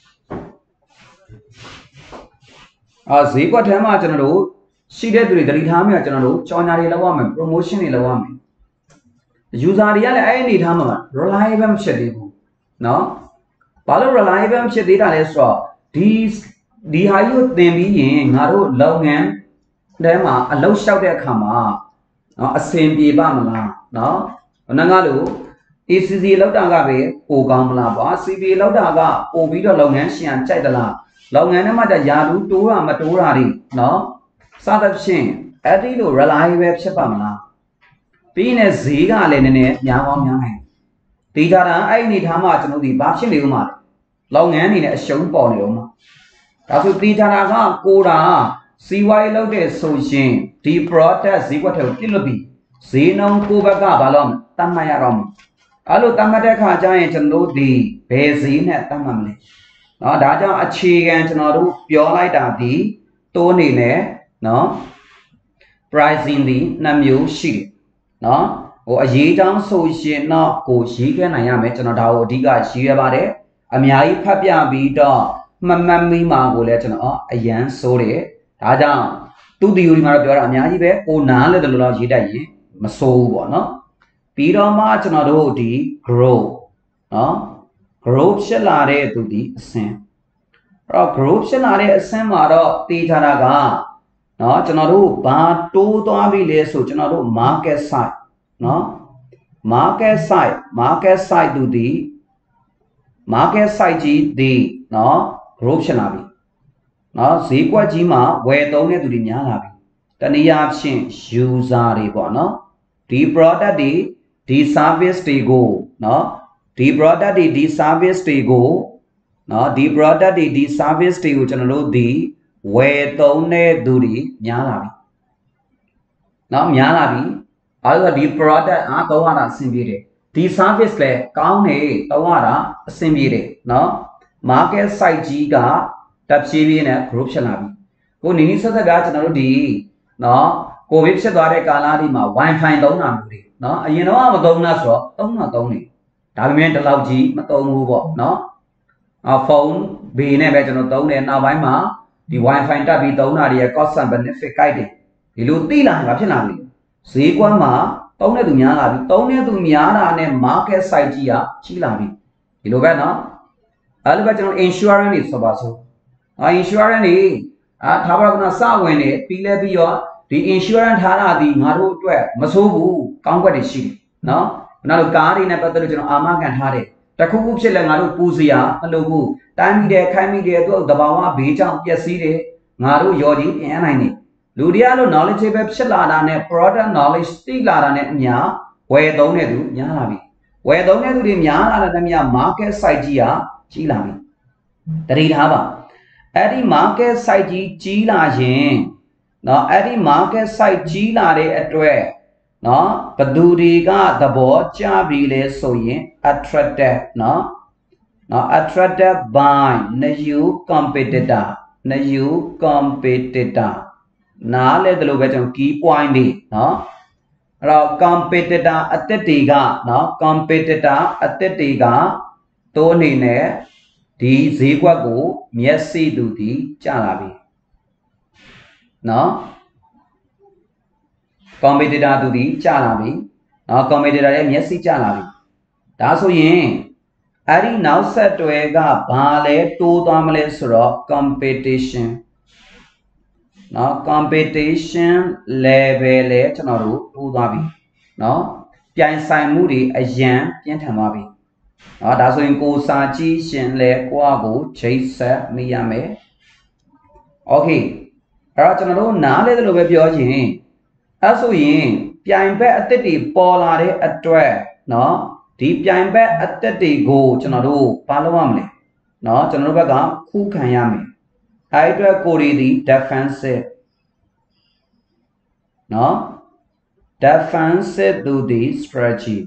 အာဈေးကွက်ထဲမှာကျွန်တော်တို့ရှိတဲ့သူတွေသတိထားမိအောင်ကျွန်တော်တို့ကြော်ညာတွေလုပ်ရမယ် promotion တွေလုပ်ရမယ် user တွေကလည်းအဲ့ဒီအနေထားမှာ reliable မဖြစ်သေးဘူးနော်ဘာလို့ reliable မဖြစ်သေးတာလဲဆိုတော့ဒီဒီဟာကြီးကိုသင်ပြီးရင်ငါတို့လုပ်ငန်းထဲမှာအလုပ်လျှောက်တဲ့အခါမှာနော်အဆင်ပြေပါမလားနော်နငါလို့ A C C လောက်တာကပဲပိုကောင်းမလားပေါ့ C P A လောက်တာကပိုပြီးတော့လုပ်ငန်းရှင်ကြိုက်သလားလုပ်ငန်းထဲမှာတရာလူတိုးတာမတိုးတာတွေနော်စသဖြင့်အဲ့ဒီလို reliable ဖြစ်ပါမလားပြီးရင်ဈေးကလည်းနည်းနည်းများကောင်းများနိုင်ဒီကြတာအဲ့ဒီအနေထားမှာကျွန်တော်ဒီဘာဖြစ်နေဦးမှာလုပ်ငန်းနေနဲ့အရှုံးပေါ်နေဦးမှာဒါဆိုဒီကြတာကကိုတာစီဝိုင်းလောက်တဲ့ဆိုရင်ဒီ product ဈေးကွက်ထဲကိုပြစ်လွတ်ပြီးဈေးနှုန်းကိုဘက်ကဘာလို့တတ်မှတ်ရတော့မှာအဲ့လိုတတ်မှတ်တဲ့အခါကျရင်ကျွန်တော်တို့ဒီဘယ်ဈေးနဲ့တတ်မှတ်မလဲနော်ဒါကြောင့်အခြေခံကျွန်တော်တို့ပြောလိုက်တာဒီတိုးနေနဲ့နော် pricing ဒီနှစ်မျိုးရှိတယ်နော်ဟိုအရေးတောင်းဆိုရှင်တော့ကိုရေးခဲ့နိုင်ရမယ်ကျွန်တော်ဒါကိုအဓိကရေးရပါတယ်အများကြီးဖတ်ပြပြီးတော့မမှတ်မိမှာကိုလည်းကျွန်တော်အရန်စိုးတယ်ဒါကြောင့်သူ့တီယိုရီမှာတော့ပြောတာအများကြီးပဲကိုနားလည်းတလို့လောက်ရေးတတ်ရင်မစိုးဘူးပေါ့နော်ပြီးတော့မှကျွန်တော်တို့ဒီ grow နော် grow ဖြစ်လာတဲ့သူဒီအဆင့်အဲ့တော့ grow ဖြစ်လာတဲ့အဆင့်မှာတော့တေးကြတာကနော်ကျွန်တော်တို့ဘာတိုးသွားပြီလဲဆိုကျွန်တော်တို့ market size နော် market size market size သူဒီ market size ကြီးဒီနော် group ဖြစ်လာပြီနော်ဈေးကွက်ကြီးမှာဝယ်သုံးတဲ့သူတွေများလာပြီတနည်းအားဖြင့် user တွေပေါ့နော်ဒီ product တွေဒီ service တွေကိုနော်ဒီ product တွေဒီ service တွေကိုနော်ဒီ product တွေဒီ service တွေကိုကျွန်တော်တို့ဒီဝယ်သုံးတဲ့သူတွေများလာပြီနော်များလာပြီအဲ့တော့ဒီ product အားသုံးရတာအဆင်ပြေတယ်ဒီ service လည်းကောင်းနေသုံးရတာအဆင်ပြေတယ်နော် market size ကြီးကတဖြည်းဖြည်းနဲ့ group ဖြစ်လာပြီကိုနီနီဆက်ဆက်ကကျွန်တော်တို့ဒီနော်ကိုဗစ်ဖြစ်သွားတဲ့ကာလဒီမှာ wifi သုံးတာမျိုးတွေနော်အရင်တော့မသုံးလားဆိုတော့သုံးတာသုံးနေဒါပေမဲ့ဒီလောက်ကြီးမသုံးဘူးပေါ့နော်အဖုန်းဘေးနဲ့ပဲကျွန်တော်သုံးတယ်နောက်ပိုင်းမှာဒီ wifi တက်ပြီးသုံးတာတွေရဲ့ cost and benefit guide တွေဒီလိုသိလာရင်ဘာဖြစ်လာလဲဈေးကွက်မှာသုံးတဲ့သူများလာပြီသုံးတဲ့သူများတာနဲ့ market size ကြီးကကြီးလာပြီဒီလိုပဲနော်အဲ့လိုပဲကျွန်တော် insurance တွေဆိုပါစို့အာ insurance တွေအာထားပါတော့ကစဝင်နေပြီးလဲပြီးတော့ဒီ insurance ထားတာဒီငါတို့အတွက်မဆိုးဘူးကောင်းကွက်တွေရှိတယ်နော်နောက်တော့ကားတွေနဲ့ပတ်သက်လို့ကျွန်တော်အာမခံထားတယ်တခုခုဖြစ်လဲငါတို့ပူစရာမလိုဘူးတိုင်းမိတယ်ခိုင်းမိတယ်သူ့တဘာဝဘေးကြောင့်ပျက်စီးတယ်ငါတို့ရော်ကြီးပြန်နိုင်တယ်လူတွေကလို့ knowledgeable ဖြစ်လာတာနဲ့ product knowledge သိလာတာနဲ့အများဝယ်သုံးတဲ့သူများလာပြီဝယ်သုံးတဲ့သူတွေများလာတဲ့များ market size ကြီးကကြီးလာပြီတတိထားပါအဲ့ဒီ market size ကြီးကြီးလာရင်နော်အဲ့ဒီ market size ကြီးလာတဲ့အတွက်နော်ဘသူတွေကသဘောကျပြီလဲဆိုရင် attracted နော်နော် attracted by new competitor new competitor နားလဲတယ်လို့ပဲကျွန်တော် key point တွေနော်အဲ့တော့ competitor အသက်တွေကနော် competitor အသက်တွေကတိုးအနေနဲ့ဒီဈေးကွက်ကိုမျက်စိသူဒီကျလာပြီနော် competitor သူဒီကျလာပြီနော် competitor ရဲ့မျက်စိကျလာပြီဒါဆိုရင်အဲ့ဒီနောက်ဆက်တွဲကဘာလဲတိုးသွားမလဲဆိုတော့ competition နော် competition level လဲကျွန်တော်တို့တိုးသွားပြီနော်ပြိုင်ဆိုင်မှုတွေအရန်ပြင်းထန်သွားပြီနော်ဒါဆိုရင်ကိုစာကြည့်ရှင်လဲကိုယ့်အကိုချိတ်ဆက်မိရမယ် okay အဲ့တော့ကျွန်တော်တို့နားလဲတယ်လို့ပဲပြောချင်အဲ့ဆိုရင်ပြိုင်ဘက်အသက်တွေပေါ်လာတဲ့အတွက်နော်ဒီပြိုင်ဘက်အသက်တွေကိုကျွန်တော်တို့ဘာလုပ်ရမလဲနော်ကျွန်တော်တို့ဘက်ကခုခံရမယ်အဲ့အတွက်ကိုရီဒီ defensive နော် defensive သူဒီ strategy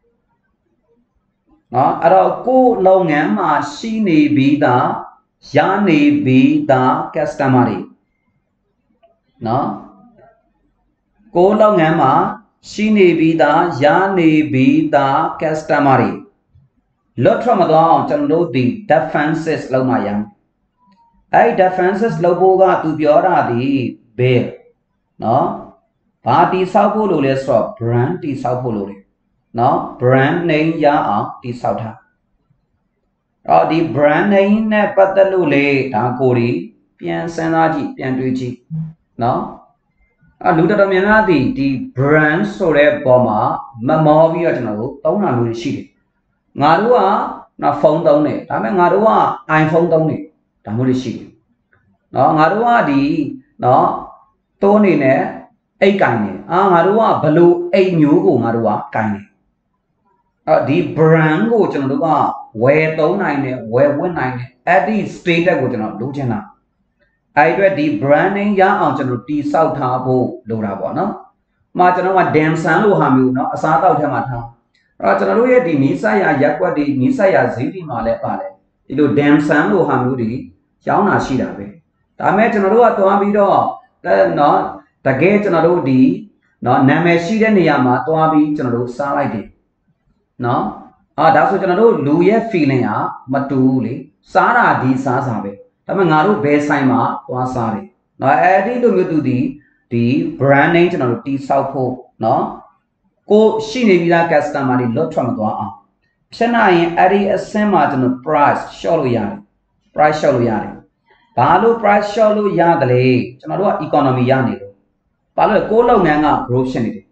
နော်အဲ့တော့ကိုလုပ်ငန်းမှာရှိနေပြီးသားရနေပြီးသား customer တွေနော်ကိုလုပ်ငန်းမှာရှိနေပြီးသားရနေပြီးသား customer တွေလွတ်ထွက်မသွားအောင်ကျွန်တော်တို့ဒီ defenses လုပ်မှရမယ်အဲ့ defenses လုပ်ဖို့ကသူပြောတာဒီ build နော်ဘာတိဆောက်ဖို့လို့လဲဆိုတော့ brand တိဆောက်ဖို့လို့လေနော် brand name ရအောင်တိဆောက်ထားအော်ဒီ brand name နဲ့ပတ်သက်လို့လေဒါကိုဒီပြန်စဉ်းစားကြည့်ပြန်တွေးကြည့်နော်အလူတော်တော်များများဒီဒီ brand ဆိုတဲ့ပေါ်မှာမမောပြီးတော့ကျွန်တော်တို့သုံးတာမျိုးရှိတယ်ငါတို့ကနော်ဖုန်းသုံးတယ်ဒါပေမဲ့ငါတို့က iPhone သုံးတယ်ဒါမျိုးတွေရှိတယ်နော်ငါတို့ကဒီနော်တိုးအနေနဲ့အိတ်ကင်တယ်အာငါတို့ကဘလို့အိတ်မျိုးကိုငါတို့ကကင်တယ်အော်ဒီ brand ကိုကျွန်တော်တို့ကဝယ်သုံးနိုင်တယ်ဝယ်ဝတ်နိုင်တယ်အဲ့ဒီ status ကိုကျွန်တော်လိုချင်တာအဲ့အတွက်ဒီ branding ရအောင်ကျွန်တော်တိဆောက်ထားဖို့လိုတာပေါ့နော်။မှာကျွန်တော်က Damson လို့ဟာမျိုးเนาะအစားတောက်ထဲမှာထား။အဲ့တော့ကျွန်တော်တို့ရဲ့ဒီနီးစပ်ရရက်ွက်ဒီနီးစပ်ရဈေးဒီမှာလည်းပါတယ်။ဒီလို Damson လို့ဟာမျိုးတွေရောင်းတာရှိတာပဲ။ဒါပေမဲ့ကျွန်တော်တို့ကသွားပြီးတော့เนาะတကယ်ကျွန်တော်တို့ဒီเนาะနာမည်ရှိတဲ့နေရာမှာသွားပြီးကျွန်တော်တို့စားလိုက်တယ်။เนาะအာဒါဆိုကျွန်တော်တို့လူရဲ့ feeling ကမတူဘူးလေ။စားတာဒီစားစားပဲ။ဒါပေမဲ့ငါတို့ဘယ်ဆိုင်မှာသွားစားတယ်။နော်အဲ့ဒီလိုမျိုးသူဒီဒီ brand name ကျွန်တော်တို့တိဆောက်ဖို့နော်ကိုရှိနေပြီးသား customer တွေလွတ်ထွက်မသွားအောင်ဖြစ်နိုင်ရင်အဲ့ဒီအဆင့်မှာကျွန်တော် price လျှော့လို့ရတယ် price လျှော့လို့ရတယ်ဘာလို့ price လျှော့လို့ရတယ်လဲကျွန်တော်တို့က economy ရနေလို့ဘာလို့ကိုလုပ်ငန်းက growth ဖြစ်နေတယ်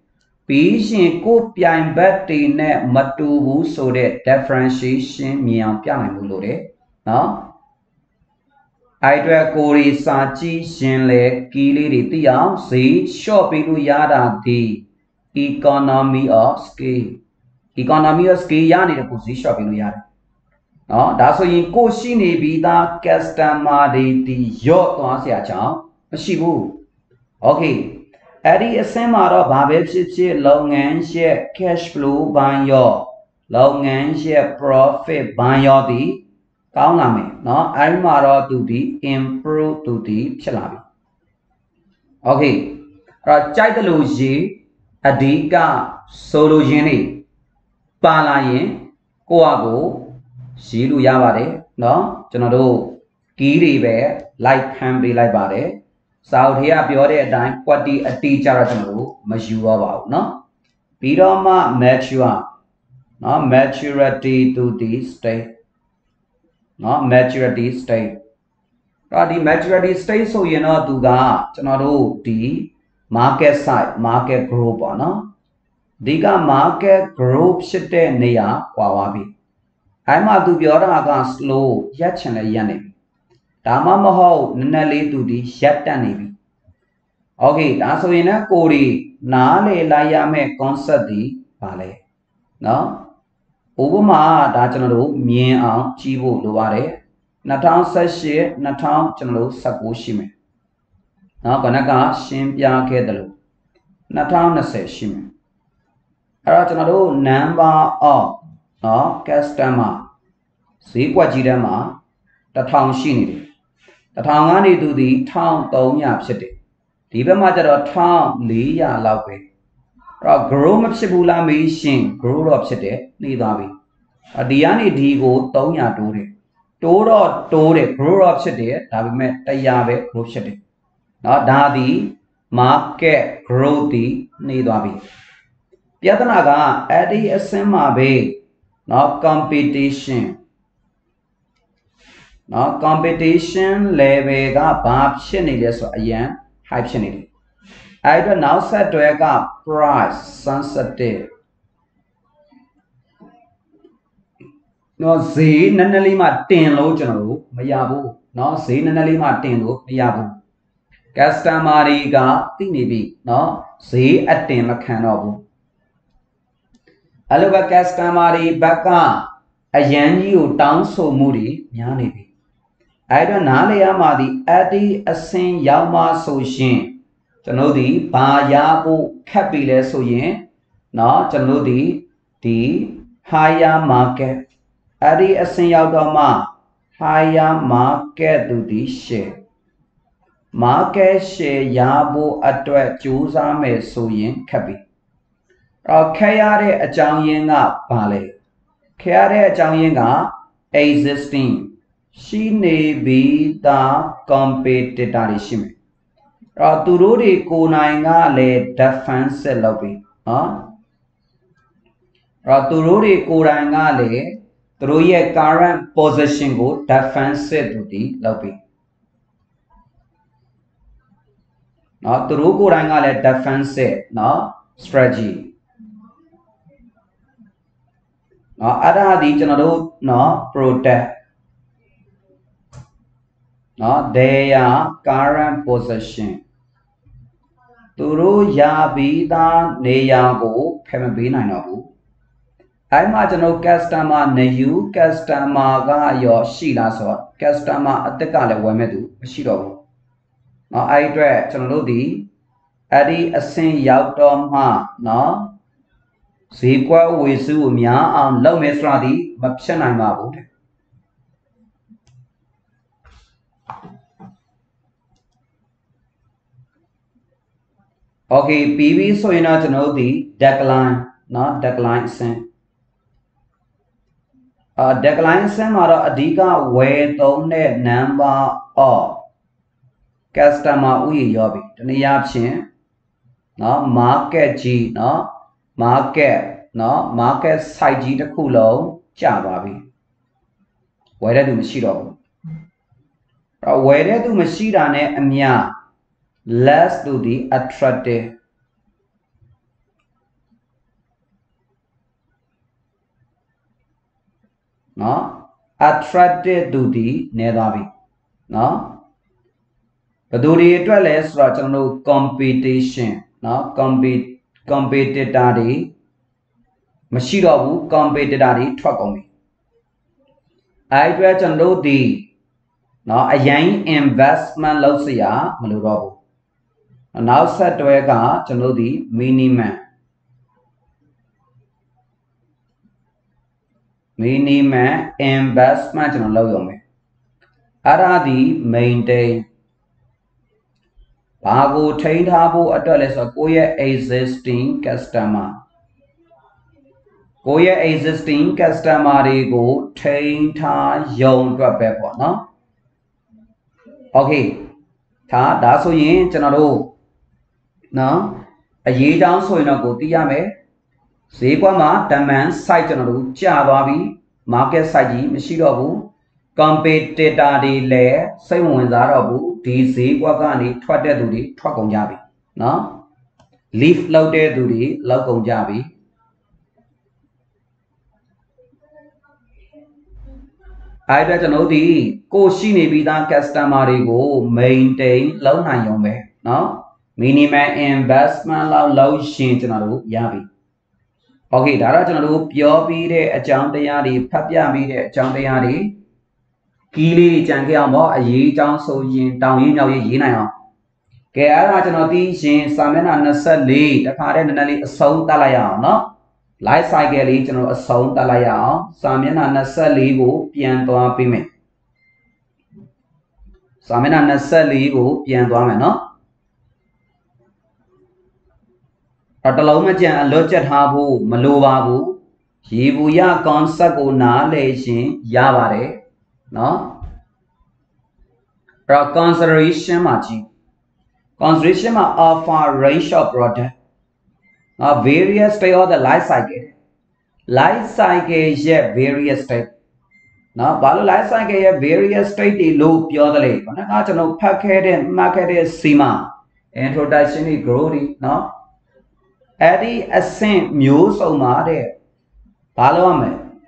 ပြီးရှင်ကိုပြိုင်ဘက်တွေနဲ့မတူဘူးဆိုတဲ့ differentiation မြင်အောင်ပြနိုင်ဖို့လိုတယ်နော်အဲ့အတွက်ကိုရီစာကြည့်ရှင်လေကီးလေးတွေသိအောင်ဈေးလျှော့ပေးလို့ရတာဒီ economy of scale economy of scale ရနေတဲ့ကိုဈေးလျှော့ပေးလို့ရတယ်နော်ဒါဆိုရင်ကိုရှိနေပြီးသား customer တွေဒီရော့သွားเสียချောင်းမရှိဘူး okay အဲ့ဒီအစင်းမှာတော့ဘာပဲဖြစ်ဖြစ်လုပ်ငန်းရဲ့ cash flow ဘဏ်ရောလုပ်ငန်းရဲ့ profit ဘဏ်ရောဒီကောင်းလာမယ်เนาะအဲ့ဒီမှာတော့သူဒီ improve သူဒီဖြစ်လာပြီ okay အဲ့တော့ကြိုက်တယ်လို့ရေးအဓိကဆိုလိုရင်းနေပါလာရင်ကိုယ့်အကိုရေးလို့ရပါတယ်เนาะကျွန်တော်တို့ကီးတွေပဲ like ခံပေးလိုက်ပါတယ်စာအုပ်ထဲကပြောတဲ့အတိုင်း quality အတိအကျတော့ကျွန်တော်တို့မယူတော့ပါဘူးเนาะပြီးတော့မှ mature เนาะ maturity to the state เนาะ maturity state တော့ဒီ maturity state ဆိုရင်တော့သူကကျွန်တော်တို့ဒီ market size market growth ပေါ့เนาะဒီက market growth ဖြစ်တဲ့နေရာကွာသွားပြီအဲ့မှာသူပြောတာက slow ရက်ချင်လဲရက်နေပြီဒါမှမဟုတ်နည်းနည်းလေးသူဒီရက်တက်နေပြီ okay ဒါဆိုရင်လည်းကိုရီနားလေလိုက်ရမယ့် concept ဒီပါလဲเนาะဥပမာဒါကျွန်တော်တို့မြင်အောင်ကြည့်ဖို့လိုပါတယ်2018 2000ကျွန်တော်တို့19ရှိမယ်เนาะခဏကရှင်းပြခဲ့တယ်လို့2020ရှိမယ်အဲ့တော့ကျွန်တော်တို့ number of เนาะ customer ဈေးကွက်ကြီးထဲမှာ1000ရှိနေတယ်1000ကနေသူဒီ1300ဖြစ်တယ်ဒီဘက်မှာကျတော့1400လောက်ပဲအဲ့တော့ grow မဖြစ်ဘူးလားမေးရှင် grow တော့ဖြစ်တယ်နှေးသွားပြီအဒီကနေဒီကို300တိုးတယ်တိုးတော့တိုးတယ် grow တော့ဖြစ်တယ်ဒါပေမဲ့100ပဲ grow ဖြစ်တယ်เนาะဒါဒီ market growth ဒီနှေးသွားပြီပြဿနာကအဲ့ဒီအစင်းမှာပဲเนาะ competition เนาะ competition level ကဘာဖြစ်နေလဲဆိုအရင် high ဖြစ်နေတယ်အဲ့တော့နောက်ဆက်တွဲက price sensitive နော်ဈေးနည်းနည်းလေးမှတင်လို့ကျွန်တော်တို့မရဘူးနော်ဈေးနည်းနည်းလေးမှတင်လို့မရဘူး customer တွေကသိနေပြီနော်ဈေးအတင်မခံတော့ဘူးအဲ့လိုပဲ customer တွေဘက်ကအရန်ကြီးကိုတောင်းဆိုမှုတွေများနေပြီအဲ့တော့နားလေရမှာဒီအဲ့ဒီအစင်းရောက်မှဆိုရှင်ကျွန်တော်ဒီဘာရဖို့ခက်ပြီလဲဆိုရင်เนาะကျွန်တော်ဒီဒီ higher market အဲ့ဒီအစင်းရောက်တော့မှ higher market သူဒီ share market share ရဖို့အတွက်ကြိုးစားမယ်ဆိုရင်ခက်ပြီအဲ့ခက်ရတဲ့အကြောင်းရင်းကဘာလဲခက်ရတဲ့အကြောင်းရင်းက existing ရှိနေပြီးသား competitor တွေရှိမယ်အဲ့တော့သူတို့တွေကိုနိုင်ကလည်း defensive လုပ်ပြီနော်အဲ့တော့သူတို့တွေကိုတိုင်ကလည်းသူတို့ရဲ့ current position ကို defensive သူဒီလုပ်ပြီနော်သူတို့ကိုတိုင်ကလည်း defensive နော် strategy နော်အဲ့ဒါဒီကျွန်တော်တို့နော် protect နော် their current position သူတို့ရပြီးသားနေရာကိုဖယ်မပေးနိုင်တော့ဘူးအဲ့မှာကျွန်တော် customer new customer ကရောရှိလားဆိုတော့ customer အသစ်ကလည်းဝယ်မဲ့သူမရှိတော့ဘူးเนาะအဲ့အတွက်ကျွန်တော်တို့ဒီအဲ့ဒီအဆင့်ရောက်တော့မှเนาะဈေးကွက်ဝေစုကိုများအောင်လုပ်မယ်ဆိုတာဒီမဖြစ်နိုင်ပါဘူးတဲ့โอเคပြီးပြီဆိုရင်တော့ကျွန်တော်တို့ဒီ decline เนาะ decline အဆင့်အာ decline အဆင့်မှာတော့အဓိကဝယ်သုံးတဲ့ number of customer ဥယျာဉ်ရောပြီတနည်းအားဖြင့်เนาะ market ကြီးเนาะ market เนาะ market size ကြီးတစ်ခုလုံးကျသွားပြီဝယ်တဲ့သူမရှိတော့ဘူးအဲ့ဝယ်တဲ့သူမရှိတာနဲ့အမျှ less to the attractive နော် attracted သူဒီနေသွားပြီနော်ဘယ်သူတွေအတွက်လဲဆိုတော့ကျွန်တော်တို့ competition နော် compete competitor တွေမရှိတော့ဘူး competitor တွေထွက်ကုန်ပြီအဲ့အတွက်ကျွန်တော်တို့ဒီနော်အရင် investment လုပ်စရာမလိုတော့ဘူးနောက်ဆက်တွဲကကျွန်တော်တို့ဒီ minimum minimum investment ကျွန်တော်လုပ်ရမယ်အဲ့ဒါဒီ maintain ဘာကိုထိန်းထားဖို့အတွက်လဲဆိုတော့ကိုယ့်ရဲ့ existing customer ကိုယ့်ရဲ့ existing customer တွေကိုထိန်းထားရုံအတွက်ပဲပေါ့နော် okay ဒါဒါဆိုရင်ကျွန်တော်တို့နော်အရေးတောင်းဆိုရင်တော့ကိုသိရမယ်ဈေးကွက်မှာ demand side ကျွန်တော်တို့ကျသွားပြီ market side ကြီးမရှိတော့ဘူး competitor တွေလည်းစိတ်ဝင်စားတော့ဘူးဒီဈေးကွက်ကနေထွက်တဲ့သူတွေထွက်ကုန်ကြပြီနော် leave လောက်တဲ့သူတွေလောက်ကုန်ကြပြီအဲ့ဒါကျွန်တော်ဒီကိုရှိနေပြီးသား customer တွေကို maintain လုပ်နိုင်ရုံပဲနော် minimum investment လောက်လုပ်ရှင်ကျွန်တော်တို့ရပြီ okay ဒါတော့ကျွန်တော်တို့ပြောပြီးတဲ့အကြောင်းတရားတွေဖတ်ပြပြီးတဲ့အကြောင်းတရားတွေကီးလေးကြံခဲ့အောင်ပေါ့အရေးအကြောင်းဆိုရင်တောင်ရေးမြောက်ရေးရေးနိုင်အောင်ကဲအဲ့ဒါကျွန်တော်သိရှင်စာမျက်နှာtwenty-fourတခါတည်းနည်းနည်းလေးအဆုံးတတ်လိုက်ရအောင်နော် life cycle လေးကျွန်တော်အဆုံးတတ်လိုက်ရအောင်စာမျက်နှာtwenty-fourကိုပြန်သွားပေးမယ်စာမျက်နှာtwenty-fourကိုပြန်သွားမယ်နော်အတလုံးမကြံအလွတ်ချက်ထားဖို့မလိုပါဘူးရေဘူးရ concept ကိုနားလည်ရှင်ရပါတယ်နော်အဲ့တော့ consideration မှာကြည့် consideration မှာ offer range of product နော် various stage of the life cycle life cycle ရဲ့ various stage နော်ဘာလို့ life cycle ရဲ့ various stage တွေလို့ပြောတယ်လေခဏကကျွန်တော်ဖတ်ခဲ့တဲ့မှတ်ခဲ့တဲ့စီမှာ introduction တွေ growth တွေနော်အဲ့ဒီအဆင့်မျိုးစုံမှာတဲ့ဘာလို့ရမလဲ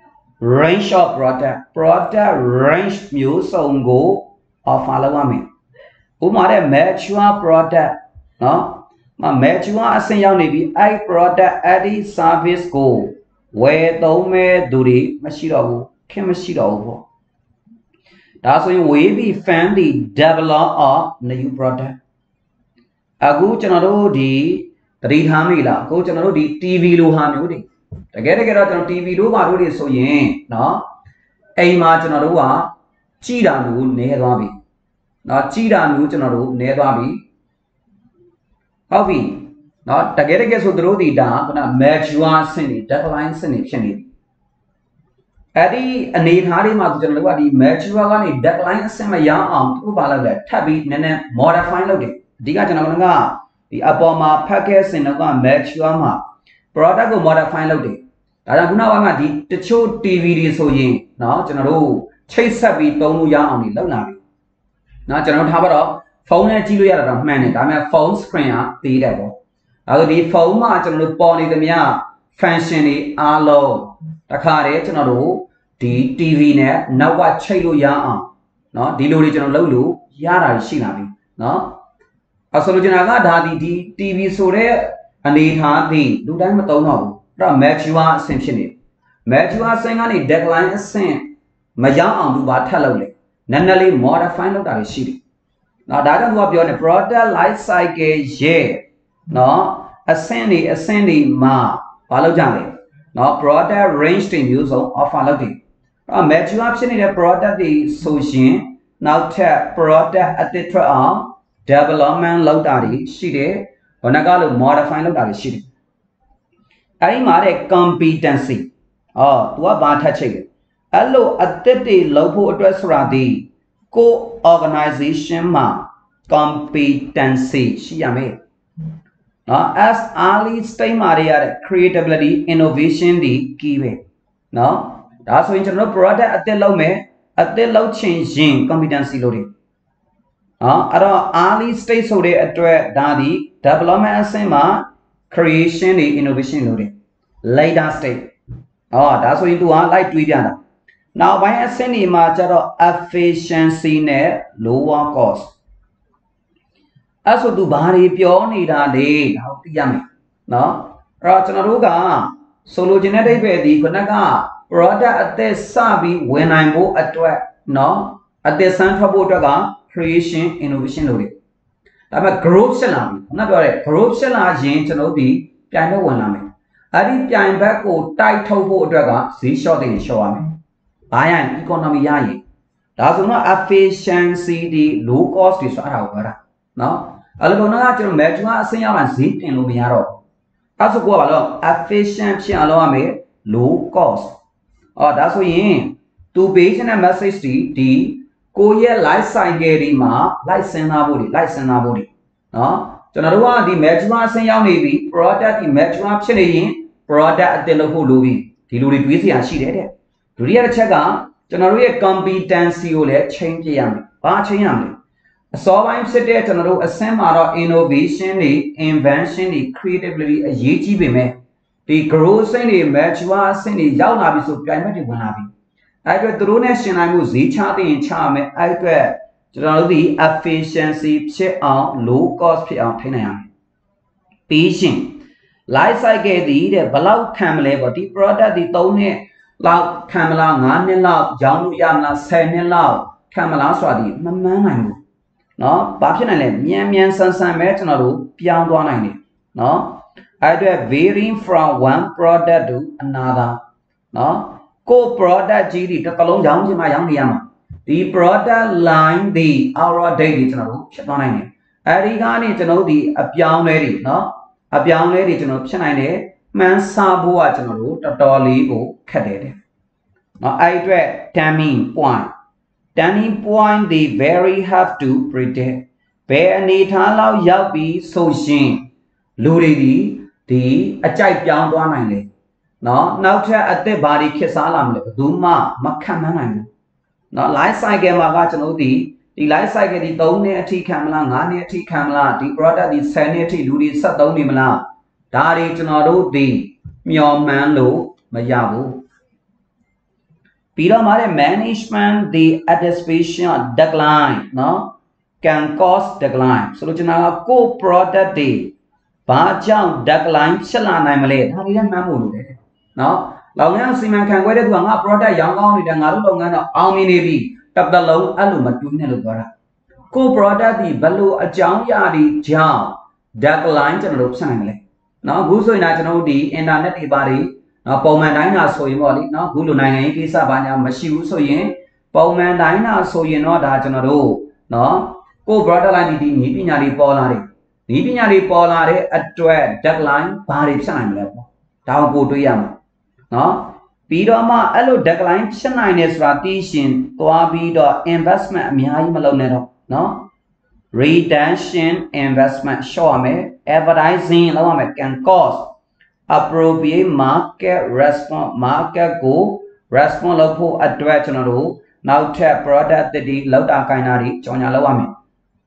range of product product range မျိုးစုံကို offer လုပ်ရမယ်ဥပမာတဲ့ mature product နော်မ mature အဆင့်ရောက်နေပြီအဲ့ product အဲ့ဒီ service ကိုဝယ်သုံးမဲ့သူတွေမရှိတော့ဘူးခင်မရှိတော့ဘူးပေါ့ဒါဆိုရင်ဝေးပြီး fan ဒီ develop of new product အခုကျွန်တော်တို့ဒီတတိထားမိလားအခုကျွန်တော်တို့ဒီ TV လိုဟာမျိုးတွေတကယ်တကယ်တော့ကျွန်တော် TV လိုပါတို့တွေဆိုရင်နော်အိမ်မှာကျွန်တော်တို့ကကြည်တာမျိုးနည်းသွားပြီနော်ကြည်တာမျိုးကျွန်တော်တို့နည်းသွားပြီဟုတ်ပြီနော်တကယ်တကယ်ဆိုတို့ဒီဒါက mature ဆင့်တွေ deadline ဆင့်တွေဖြစ်နေပြီအဲ့ဒီအနေထားတွေမှာကျွန်တော်တို့ကဒီ mature ကနေ deadline အဆင့်မရအောင်သူ့ဘာလုပ်လဲထပ်ပြီးနည်းနည်း modify လုပ်တယ်အဓိကကျွန်တော်ကဒီအပေါ်မှာဖတ်ခဲ့စင်တော့က mature မှာ product ကို modify လုပ်တယ်ဒါကြောင့်ခုနကမှဒီတချို့ TV တွေဆိုရင်เนาะကျွန်တော်တို့ချိတ်ဆက်ပြီးသုံးလို့ရအောင်နေလုပ်လာပြီเนาะကျွန်တော်ထားပါတော့ဖုန်းနဲ့ကြည့်လို့ရတာတော့မှန်တယ်ဒါပေမဲ့ phone screen ကသေးတယ်ပေါ့အခုဒီဖုန်းမှာကျွန်တော်တို့ပေါ်နေသမျှ function တွေအားလုံးတခါတည်းကျွန်တော်တို့ဒီ TV နဲ့နောက်ကချိတ်လို့ရအောင်เนาะဒီလိုတွေကျွန်တော်လုပ်လို့ရတာရှိလာပြီเนาะအဆိုလိုချင်တာကဒါဒီဒီ TV ဆိုတဲ့အနေထားသည်လူတိုင်းမသုံးတော့ဘူးအဲ့တော့ mature အဆင့်ဖြစ်နေ mature အဆင့်ကနေ decline အဆင့်မရောက်အောင်သူဘာထပ်လုပ်လဲနည်းနည်းလေး modify လုပ်တာရှိတယ်နော်ဒါကြောင့်သူကပြောနေ product life cycle ရဲ့နော်အဆင့်တွေအဆင့်တွေမှာဘာလုပ်ကြလဲနော် product range တွေမျိုးစုံ offer လုပ်တယ်အဲ့ mature ဖြစ်နေတဲ့ product တွေဆိုရင်နောက်ထပ် product အသစ်ထွက်အောင် development လုပ်တာတွေရှိတယ်ဘယ်နှကလို့ modify လုပ်တာတွေရှိတယ်အဲ့ဒီမှာတဲ့ competency အော် तू ကဘာထက်ချိတ်လဲအဲ့လိုအသစ်တွေလုပ်ဖို့အတွက်ဆိုတာဒီကို organization မှာ competency ရှိရမယ်နော် as early stage မှာရတဲ့ creativity innovation တွေ key ပဲနော်ဒါဆိုရင်ကျွန်တော်တို့ product အသစ်လုပ်မယ်အသစ်လုပ်ချင်ရင် competency လို့တယ်နော်အဲ့တော့ early stage ဆိုတဲ့အတွက်ဒါဒီ development အဆင့်မှာ creation တွေ innovation လို့တယ် later stage ဟောဒါဆိုရင် तू ဟာ like တွေးပြတာနောက်ပိုင်းအဆင့်တွေမှာကျတော့ efficiency နဲ့ lower cost အဲ့ဆိုသူဘာတွေပြောနေတာလဲဒါကိုသိရမယ်နော်အဲ့တော့ကျွန်တော်တို့ကဆိုလိုချင်တဲ့အိဗယ်ဒီခုနက product အသစ်စပြီးဝင်နိုင်ဖို့အတွက်နော်အသစ်စမ်းထွက်ဖို့အတွက်က creation innovation လို့တွေဒါပေမဲ့ growth ဖြစ်လာပြီခုနပြောတဲ့ growth ဖြစ်လာရင်ကျွန်တော်တို့ဒီပြိုင်ဘက်ဝင်လာမယ်အဲ့ဒီပြိုင်ဘက်ကိုတိုက်ထုတ်ဖို့အတွက်ကဈေး short တွေ short ရမယ်ဘာရရင် economy ရရင်ဒါဆိုတော့ efficiency တွေ low cost တွေဆိုအဲ့ဒါကိုပြောတာနော်အဲ့လိုကတော့ကျွန်တော် mature အဆင့်ရောက်လာဈေးတင်လို့မရတော့အဲ့ဆိုကိုကဘာလို့ efficient ဖြစ်အောင်လုပ်ရမယ် low cost အော်ဒါဆိုရင်သူပေးချင်တဲ့ message တွေဒီကိုရဲ့ life cycle တွေမှာ life စဉ်းစားဖို့တွေ life စဉ်းစားဖို့တွေနော်ကျွန်တော်တို့ကဒီ mature အဆင့်ရောက်နေပြီ product ဒီ mature ဖြစ်နေရင် product အသစ်လုပ်ဖို့လိုပြီဒီလိုတွေတွေးစရာရှိတယ်တဲ့ဒုတိယတစ်ချက်ကကျွန်တော်တို့ရဲ့ competency ကိုလည်း change ပြရမယ်ဘာ change ရမလဲအစောပိုင်းဖြစ်တဲ့ကျွန်တော်တို့အဆင့်မှာတော့ innovation တွေ invention တွေ creativity အရေးကြီးပေမဲ့ဒီ growth ဆင့်တွေ mature ဆင့်တွေရောက်လာပြီဆိုပြိုင်ဘက်တွေဝင်လာပြီအဲ့အတွက်သူတို့နဲ့ရှင်နိုင်မှုဈေးချသိရင်ချမယ်အဲ့အတွက်ကျွန်တော်တို့ဒီ efficiency ဖြစ်အောင် low cost ဖြစ်အောင်ထိန်းနိုင်ရမယ်ပြီးရှင် life cycle ဒီတဲ့ဘယ်လောက်ခံမလဲပေါ့ဒီ product ဒီသုံးနှစ်လောက်ခံမလားငါးနှစ်လောက်ရောင်းလို့ရမလားဆယ်နှစ်လောက်ခံမလားဆိုတာဒီမမှန်းနိုင်ဘူးနော်ဘာဖြစ်နိုင်လဲမြန်မြန်ဆန်ဆန်ပဲကျွန်တော်တို့ပြောင်းသွားနိုင်တယ်နော်အဲ့အတွက် varying from one product to another နော်ကို product ကြီးတွေတစ်လုံးရောင်းချင်မှရောင်းနေရမှာဒီ product line ဒီ hour date တွေကျွန်တော်တို့ဖြစ်သွားနိုင်တယ်အဲ့ဒီကနေကျွန်တော်တို့ဒီအပြောင်းလဲတွေနော်အပြောင်းလဲတွေကျွန်တော်ဖြစ်နိုင်တယ်မှန်းဆဖို့ကကျွန်တော်တို့တော်တော်လေးကိုခက်တယ်တဲ့နော်အဲ့အတွက် timing point turning point they very have to predict ဘယ်အနေထားလောက်ရောက်ပြီးဆိုရှင်လူတွေဒီဒီအကြိုက်ပြောင်းသွားနိုင်လေနော်နောက်ထပ်အသက်ဘာတွေခက်စားလာမလဲဘယ်သူမှမခံမနိုင်ဘူးနော် life cycle မှာကကျွန်တော်တို့ဒီဒီ life cycle ဒီသုံးနှစ်အထိခံမလားငါးနှစ်အထိခံမလားဒီ product ဒီဆယ်နှစ်အထိလူတွေဆက်သုံးနေမလားဒါတွေကျွန်တော်တို့ဒီမျှော်မှန်းလို့မရဘူးပြီးတော့မှာတဲ့ management the anticipation decline နော် can cause decline ဆိုလို့ကျွန်တော်ကကို product တွေဘာကြောင့် decline ဖြစ်လာနိုင်မလဲဒါတွေလည်းမှန်းဖို့လိုတယ်နော်လောင်ငန်းစီမံခန့်ခွဲတဲ့သူကငါ product ရောင်းကောင်းနေတယ်ငါတို့လုပ်ငန်းတော့အောင်မြင်နေပြီတစ်တလုံးအဲ့လိုမတွေးနဲ့လို့ပြောတာကို product ဒီဘယ်လိုအကြောင်းအရာတွေကြောင့် decline ကျွန်တော်တို့ဖြစ်နိုင်မလဲနော်အခုဆိုရင်ဒါကျွန်တော်တို့ဒီ internet တွေပါတွေနော်ပုံမှန်တိုင်းတာဆိုရင်ပေါ့လေနော်အခုလိုနိုင်ငံရေးကိစ္စဘာညာမရှိဘူးဆိုရင်ပုံမှန်တိုင်းတာဆိုရင်တော့ဒါကျွန်တော်တို့နော်ကို product line ဒီဒီနည်းပညာတွေပေါ်လာတယ်နည်းပညာတွေပေါ်လာတဲ့အတွက် deadline ဘာတွေဖြစ်နိုင်မလဲပေါ့ဒါကိုပို့တွေးရမှာနော်ပြီးတော့မှအဲ့လို deadline ဖြစ်နိုင်တယ်ဆိုတာသိရှင်သွားပြီးတော့ investment အများကြီးမလုပ်နဲ့တော့နော် retention investment ရှော့ရမယ် advertising လုပ်ရမယ် can cost appropriate market response market ကို response လုပ်ဖို့အတွက်ကျွန်တော်တို့နောက်ထပ် product တွေလောက်တာကိုင်းတာတွေကြောင်ညာလုပ်ရမယ်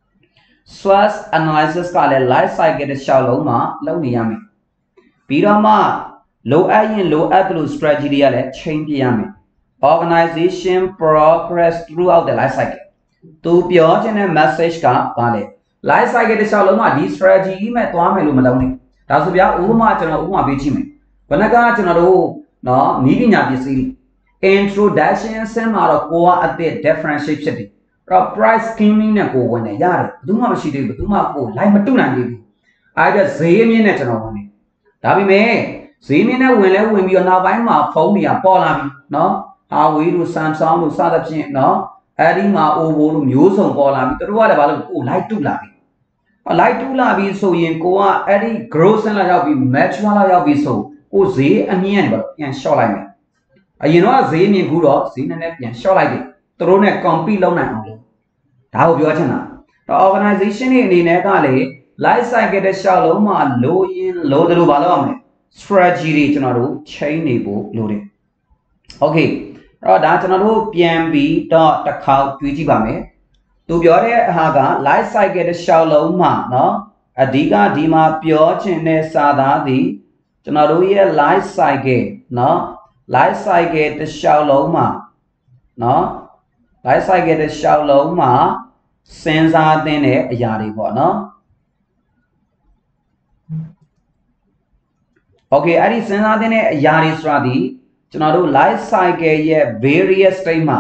SWOT analysis ကလည်း life cycle တစ်လျှောက်လုံးမှာလုပ်နေရမယ်ပြီးတော့မှလိုအပ်ရင်လိုအပ်သလို strategy တွေကလည်း change ပြရမယ် organization progress throughout the life cycle သူပြောချင်တဲ့ message ကဘာလဲ life cycle တစ်လျှောက်လုံးမှာဒီ strategy ကြီးမဲ့သွားမယ်လို့မလုပ်နဲ့ဒါဆိုဗျာဥပမာကျွန်တော်ဥပမာပေးကြည့်မယ်ဘယ်နှကကျွန်တော်တို့နော်နီးပညာပစ္စည်းတွေ introduction ဆင်းမှာတော့ကိုကအသစ် differentiate ဖြစ်တယ်အဲ့တော့ price scheming နဲ့ကိုဝင်တယ်ရတယ်ဘယ်သူမှမရှိသေးဘူးဘယ်သူမှကို line မတုနိုင်သေးဘူးအဲ့ဒါဈေးအမြင့်နဲ့ကျွန်တော်ဝင်တယ်ဒါပေမဲ့ဈေးမြင့်နဲ့ဝင်လဲဝင်ပြီးတော့နောက်ပိုင်းမှာဖုန်းတွေကပေါ်လာပြီနော် Huawei တို့ Samsung တို့စသဖြင့်နော်အဲ့ဒီမှာ Oppo တို့မျိုးစုံပေါ်လာပြီသူတို့ကလည်းဘာလို့ကို light တုလာပြီlight တူလာပြီဆိုရင်ကိုကအဲ့ဒီ growth ဆင်းလာရောက်ပြီး mature လာရောက်ပြီးဆိုကိုဈေးအမြင့်နဲ့ပြန် short လိုက်မယ်အရင်တော့ဈေးမြင့်ခုတော့ဈေးနည်းနည်းပြန် short လိုက်တယ်သူတို့နဲ့ compete လုပ်နိုင်အောင်လို့ဒါကိုပြောချင်တာတော့ organization တွေအနေနဲ့ကလေ life cycle တစ်လျှောက်လုံးမှာလိုရင်လိုတယ်လို့ဘာလုပ်ရမလဲ strategy တွေကျွန်တော်တို့ chain နေဖို့လိုတယ် okay အဲ့တော့ဒါကျွန်တော်တို့ပြန်ပြီးတော့တစ်ခေါက်တွေးကြည့်ပါမယ်သူပြောတဲ့ဟာက life cycle တစ်လျှောက်လုံးမှာเนาะအဓိကဒီမှာပြောချင်တဲ့စာသားသည်ကျွန်တော်တို့ရဲ့ life cycle เนาะ life cycle တစ်လျှောက်လုံးမှာเนาะ life cycle တဲ့ရှောက်လုံးမှာစဉ်းစားသင့်တဲ့အရာတွေပေါ့နော် okay အဲ့ဒီစဉ်းစားသင့်တဲ့အရာတွေဆိုတာဒီကျွန်တော်တို့ life cycle ရဲ့ various stage မှာ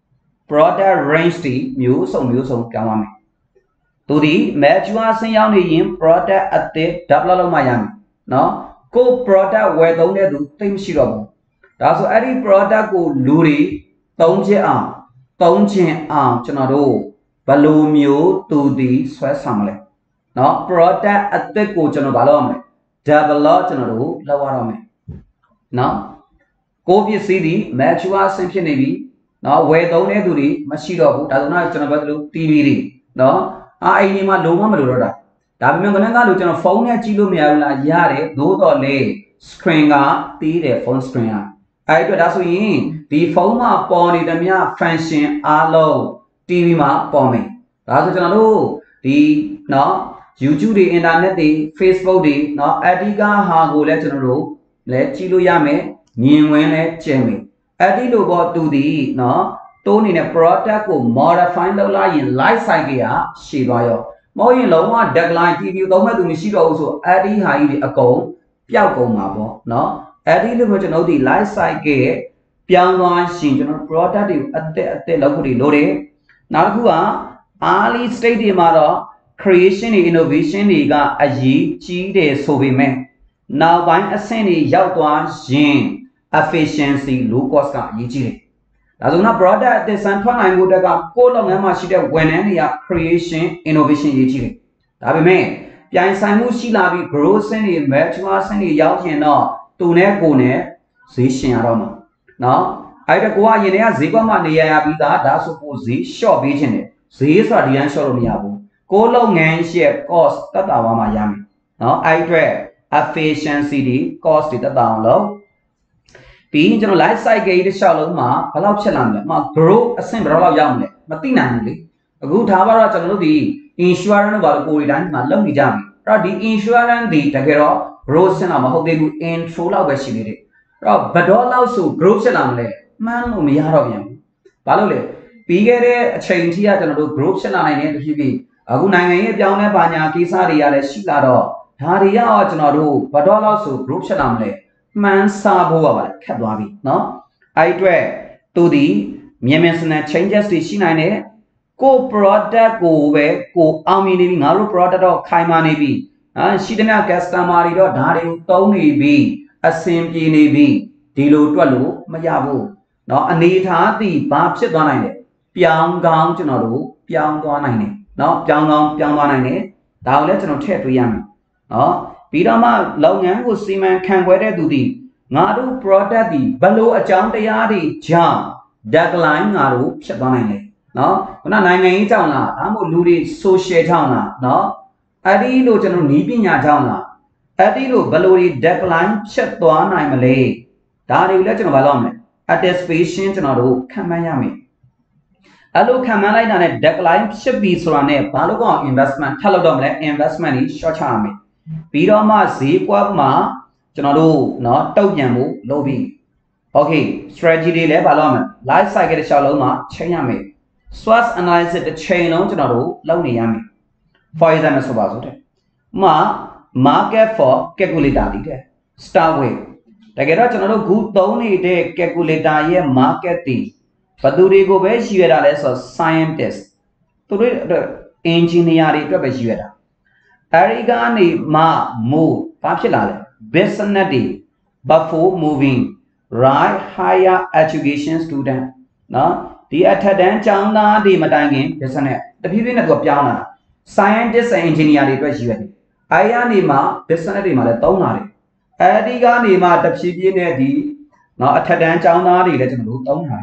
product range တွေမျိုးစုံမျိုးစုံပြောင်းသွားမယ်သူဒီ mature ဆင်းရောက်နေရင် product အသစ် develop လုပ်မှရမယ်เนาะကို product ဝယ်သုံးတဲ့သူသိမရှိတော့ဘူးဒါဆိုအဲ့ဒီ product ကိုလူတွေသုံးခြင်းအောင်သုံးခြင်းအောင်ကျွန်တော်တို့ဘယ်လိုမျိုးသူဒီဆွဲဆောင်မလဲเนาะ product အသစ်ကိုကျွန်တော်ဘာလုပ်ရမလဲ develop ကျွန်တော်တို့လုပ်ရတော့မယ်เนาะကိုပစ္စည်းဒီ mature ဆင်းဖြစ်နေပြီเนาะဝယ်သုံးတဲ့သူတွေမရှိတော့ဘူးဒါဆိုတော့ကျွန်တော်ပြောသလို T V တွေเนาะအာအိမ်ဒီမှာလုံးဝမလိုတော့တာဒါပေမဲ့ခဏကလို့ကျွန်တော်ဖုန်းနဲ့ကြည့်လို့မရဘူးလားရတယ်သို့တော်လေ screen ကတီးတယ် phone screen ကအဲ့အတွက်ဒါဆိုရင်ဒီဖုန်းမှာပေါ်နေသမျှ function အားလုံး T V မှာပေါ်မယ်ဒါဆိုကျွန်တော်တို့ဒီเนาะ YouTube တွေ internet တွေ Facebook တွေเนาะအဓိကဟာကိုလည်းကျွန်တော်တို့လည်းကြည့်လို့ရမယ်မြင်ဝင်လည်းကျင်မယ်အဲ့ဒီလိုပေါ့သူဒီเนาะတိုးနေတဲ့ product ကို modify လုပ်လိုက်ရင် life cycle ကရှည်သွားရောမဟုတ်ရင်လုံးဝ deadline T V သုံးမဲ့သူမရှိတော့ဘူးဆိုအဲ့ဒီဟာကြီးတွေအကုန်ပျောက်ကုန်မှာပေါ့เนาะအဲ့ဒီလိုမျိုးကျွန်တော်တို့ဒီ life cycle ပြောင်းသွားရှင်ကျွန်တော် product တွေကိုအသက်အသက်လောက်ဖို့တွေလိုတယ်နောက်တစ်ခုက early stage တွေမှာတော့ creation တွေ innovation တွေကအရေးကြီးတယ်ဆိုပေမဲ့နောက်ပိုင်းအဆင့်တွေရောက်သွားရင် efficiency low cost ကအရေးကြီးတယ်ဒါဆိုတော့ product အသစ်စံထွက်နိုင်ဖို့တက်ကကိုယ့်လုပ်ငန်းမှာရှိတဲ့ဝန်ထမ်းတွေက creation innovation ရေးကြည့်တယ်ဒါပေမဲ့ပြိုင်ဆိုင်မှုရှိလာပြီး growth ဆင်းတွေ mature ဆင်းတွေရောက်ရင်တော့သူနဲ့ကိုယ်နဲ့ဈေးရှင်ရတော့မှာเนาะအဲ့ဒါကိုကအရင်တည်းကဈေးကွက်မှာနေရရပြီးသားဒါဆိုကိုဈေး short ပေးခြင်းတယ်ဈေးဆိုတာဒီတိုင်း short လို့မရဘူးကိုယ်လုပ်ငန်းရဲ့ cost တက်တာပါမှရမယ်เนาะအဲ့အတွက် efficiency တွေ cost တွေတက်တာအောင်လုပ်ပြီးရင်ကျွန်တော် life cycle ကြီးတစ်လျှောက်လုံးမှာဘယ်လောက်ဖြစ်လာမလဲအမ growth အဆင့်ဘယ်လောက်ရောက်မလဲမသိနိုင်ဘူးလေအခုထားပါတော့ကျွန်တော်တို့ဒီ insurance ဘာလို့ကိုယ်တိုင်းမှာလုပ်နေကြပြီအဲ့တော့ဒီ insurance ဒီတကယ်တော့ growth ဆင့်လာမဟုတ်သေးဘူး intro လောက်ပဲရှိနေတယ်အဲ့တော့ဘယ်တော့လောက်ဆို growth ဖြစ်လာမလဲမှန်းလို့မရတော့ပြန်ဘူးဘာလို့လဲပြီးခဲ့တဲ့အချိန်ထိကကျွန်တော်တို့ growth ဖြစ်လာနိုင်တဲ့တဖြည်းဖြည်းအခုနိုင်ငံရေးအပြောင်းလဲပါညာကိစ္စတွေကလည်းရှိလာတော့ဒါတွေရောကျွန်တော်တို့ဘယ်တော့လောက်ဆို growth ဖြစ်လာမလဲမှန်းဆဖို့ပါခက်သွားပြီเนาะအဲ့အတွက်သူဒီမြန်မြန်ဆန်ဆန် changes တွေရှိနိုင်တယ်ကို product ကိုပဲကိုအောင်မြင်နေပြီငါတို့ product တော့ခိုင်မာနေပြီဟာရှိသမျှ customer တွေတော့ဒါတွေကိုသုံးနေပြီအဆင်ပြေနေပြီဒီလိုတွက်လို့မရဘူးเนาะအနေထားတည်ဘာဖြစ်သွားနိုင်လဲပြောင်းကောင်းကျွန်တော်တို့ပြောင်းသွားနိုင်တယ်เนาะပြောင်းကောင်းပြောင်းသွားနိုင်တယ်ဒါကိုလည်းကျွန်တော်ထည့်သွင်းရမယ်เนาะပြီးတော့မှလုပ်ငန်းကိုစီမံခန့်ခွဲတဲ့သူဒီငါတို့ product ဒီဘလို့အကြောင်းတရားတွေကြောင့် deadline ငါတို့ဖြစ်သွားနိုင်တယ်เนาะခုနနိုင်ငံရေးကြောင့်လားဒါမှမဟုတ်လူတွေ social ကြောင့်လားเนาะအဲ့ဒီလိုကျွန်တော်နီးပညာကြောင့်လားအဲ့ဒီလိုဘလို့ဒီ deadline ဖြစ်သွားနိုင်မလဲဒါတွေကိုလည်းကျွန်တော်ဘာလုပ်မလဲ anticipation ကျွန်တော်တို့ခံမှန်းရမယ်အဲ့လိုခံမှန်းလိုက်တာနဲ့ deadline ဖြစ်ပြီဆိုတာနဲ့ဘာလို့ကော investment ထပ်လုပ်တော့မလဲ investment ကြီး short ချရမယ်ပြီးတော့မှဈေးကွက်မှာကျွန်တော်တို့เนาะတုတ်ပြန်ဖို့လုပ်ပြီး okay strategy တွေလည်းဘာလို့ရမလဲ life cycle တစ်လျှောက်လုံးမှာချိန်ရမယ် SWOT analysis တစ်ချိန်လုံးကျွန်တော်တို့လုပ်နေရမယ် for example ဆိုပါစို့တဲ့ဥမာ market for calculator လေးတဲ့ start with တကယ်တော့ကျွန်တော်တို့ခုသုံးနေတဲ့ calculator ရဲ့ market တည်ဘယ်သူတွေကိုပဲရှိရတာလဲဆိုတော့ scientist သူတို့ engineer တွေအတွက်ပဲရှိရတာအဲဒီကနေမှမို့ဘာဖြစ်လာလဲ business တွေ before moving right higher education student เนาะဒီအထက်တန်းကျောင်းသားတွေမတိုင်ခင် business တဖြည်းဖြည်းနဲ့သူပြောင်းလာတာ scientist and engineer တွေအတွက်ရှိရတယ်အဲရနေမှာ business တွေမှာလည်းသုံးလာတယ်အဲဒီကနေမှတဖြည်းဖြည်းနဲ့ဒီเนาะအထက်တန်းကျောင်းသားတွေလည်းကျွန်တော်တို့သုံးလာတယ်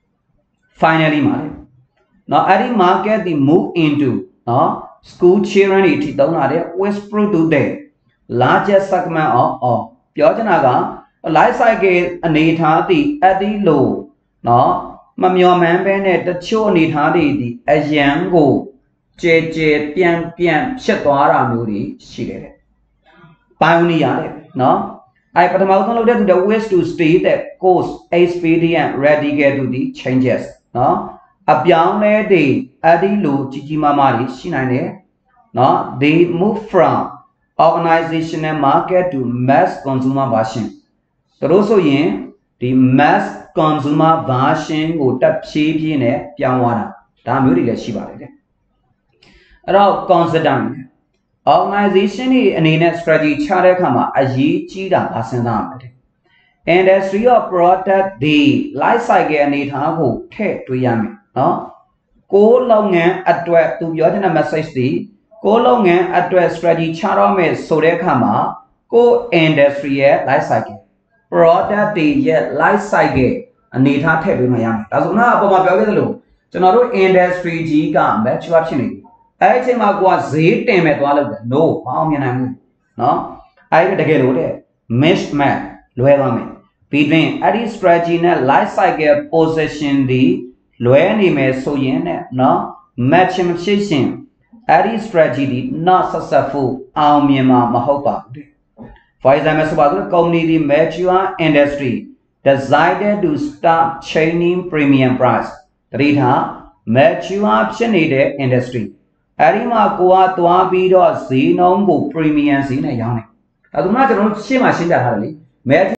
finally မှာလေเนาะအဲဒီ market ဒီ move into เนาะschool children တွေထိသုံးလာတယ် with produce the largest segment of of ပြောချင်တာက life cycle အနေထားတည်အဒီလိုเนาะမမျော်မှန်းပဲနဲ့တချို့အနေထားတွေဒီအရန်ကိုကျေကျေပြန့်ပြန့်ဖြစ်သွားတာမျိုးတွေရှိတယ်တဲ့ pioneer တဲ့เนาะ I put them out on the ways to state that cause expedient radical to the changes. No, a young lady, Adilu, Chijimamari, Shinane, no, they move from organizational market to mass consumer version. But also in the mass consumer version would tap shape in a piano. Damn, really, Shiva. Around consider organization is an strategy charakama a ye chida asanam. Industry of product the life cycle need hago take to yami. No? Go long and address to your message the go long and address strategy charame so they come go industry life cycle. Product the life cycle and need to take with my yami. As of now, my brother, so not industry G come back to option. I think I was eight time at one of them. No, how many no? I get a get mismatch, loyalty between a strategy and life cycle possession the loyalty may so yen no matching a strategy not successful. Our Myanmar Mahopa. For example, community mature industry decided to start chaining premium price. Three mature option needed industry. Arima Kua Tua Bido Zino Premium Zina Yoni. I do not know Shima Shinda Harley.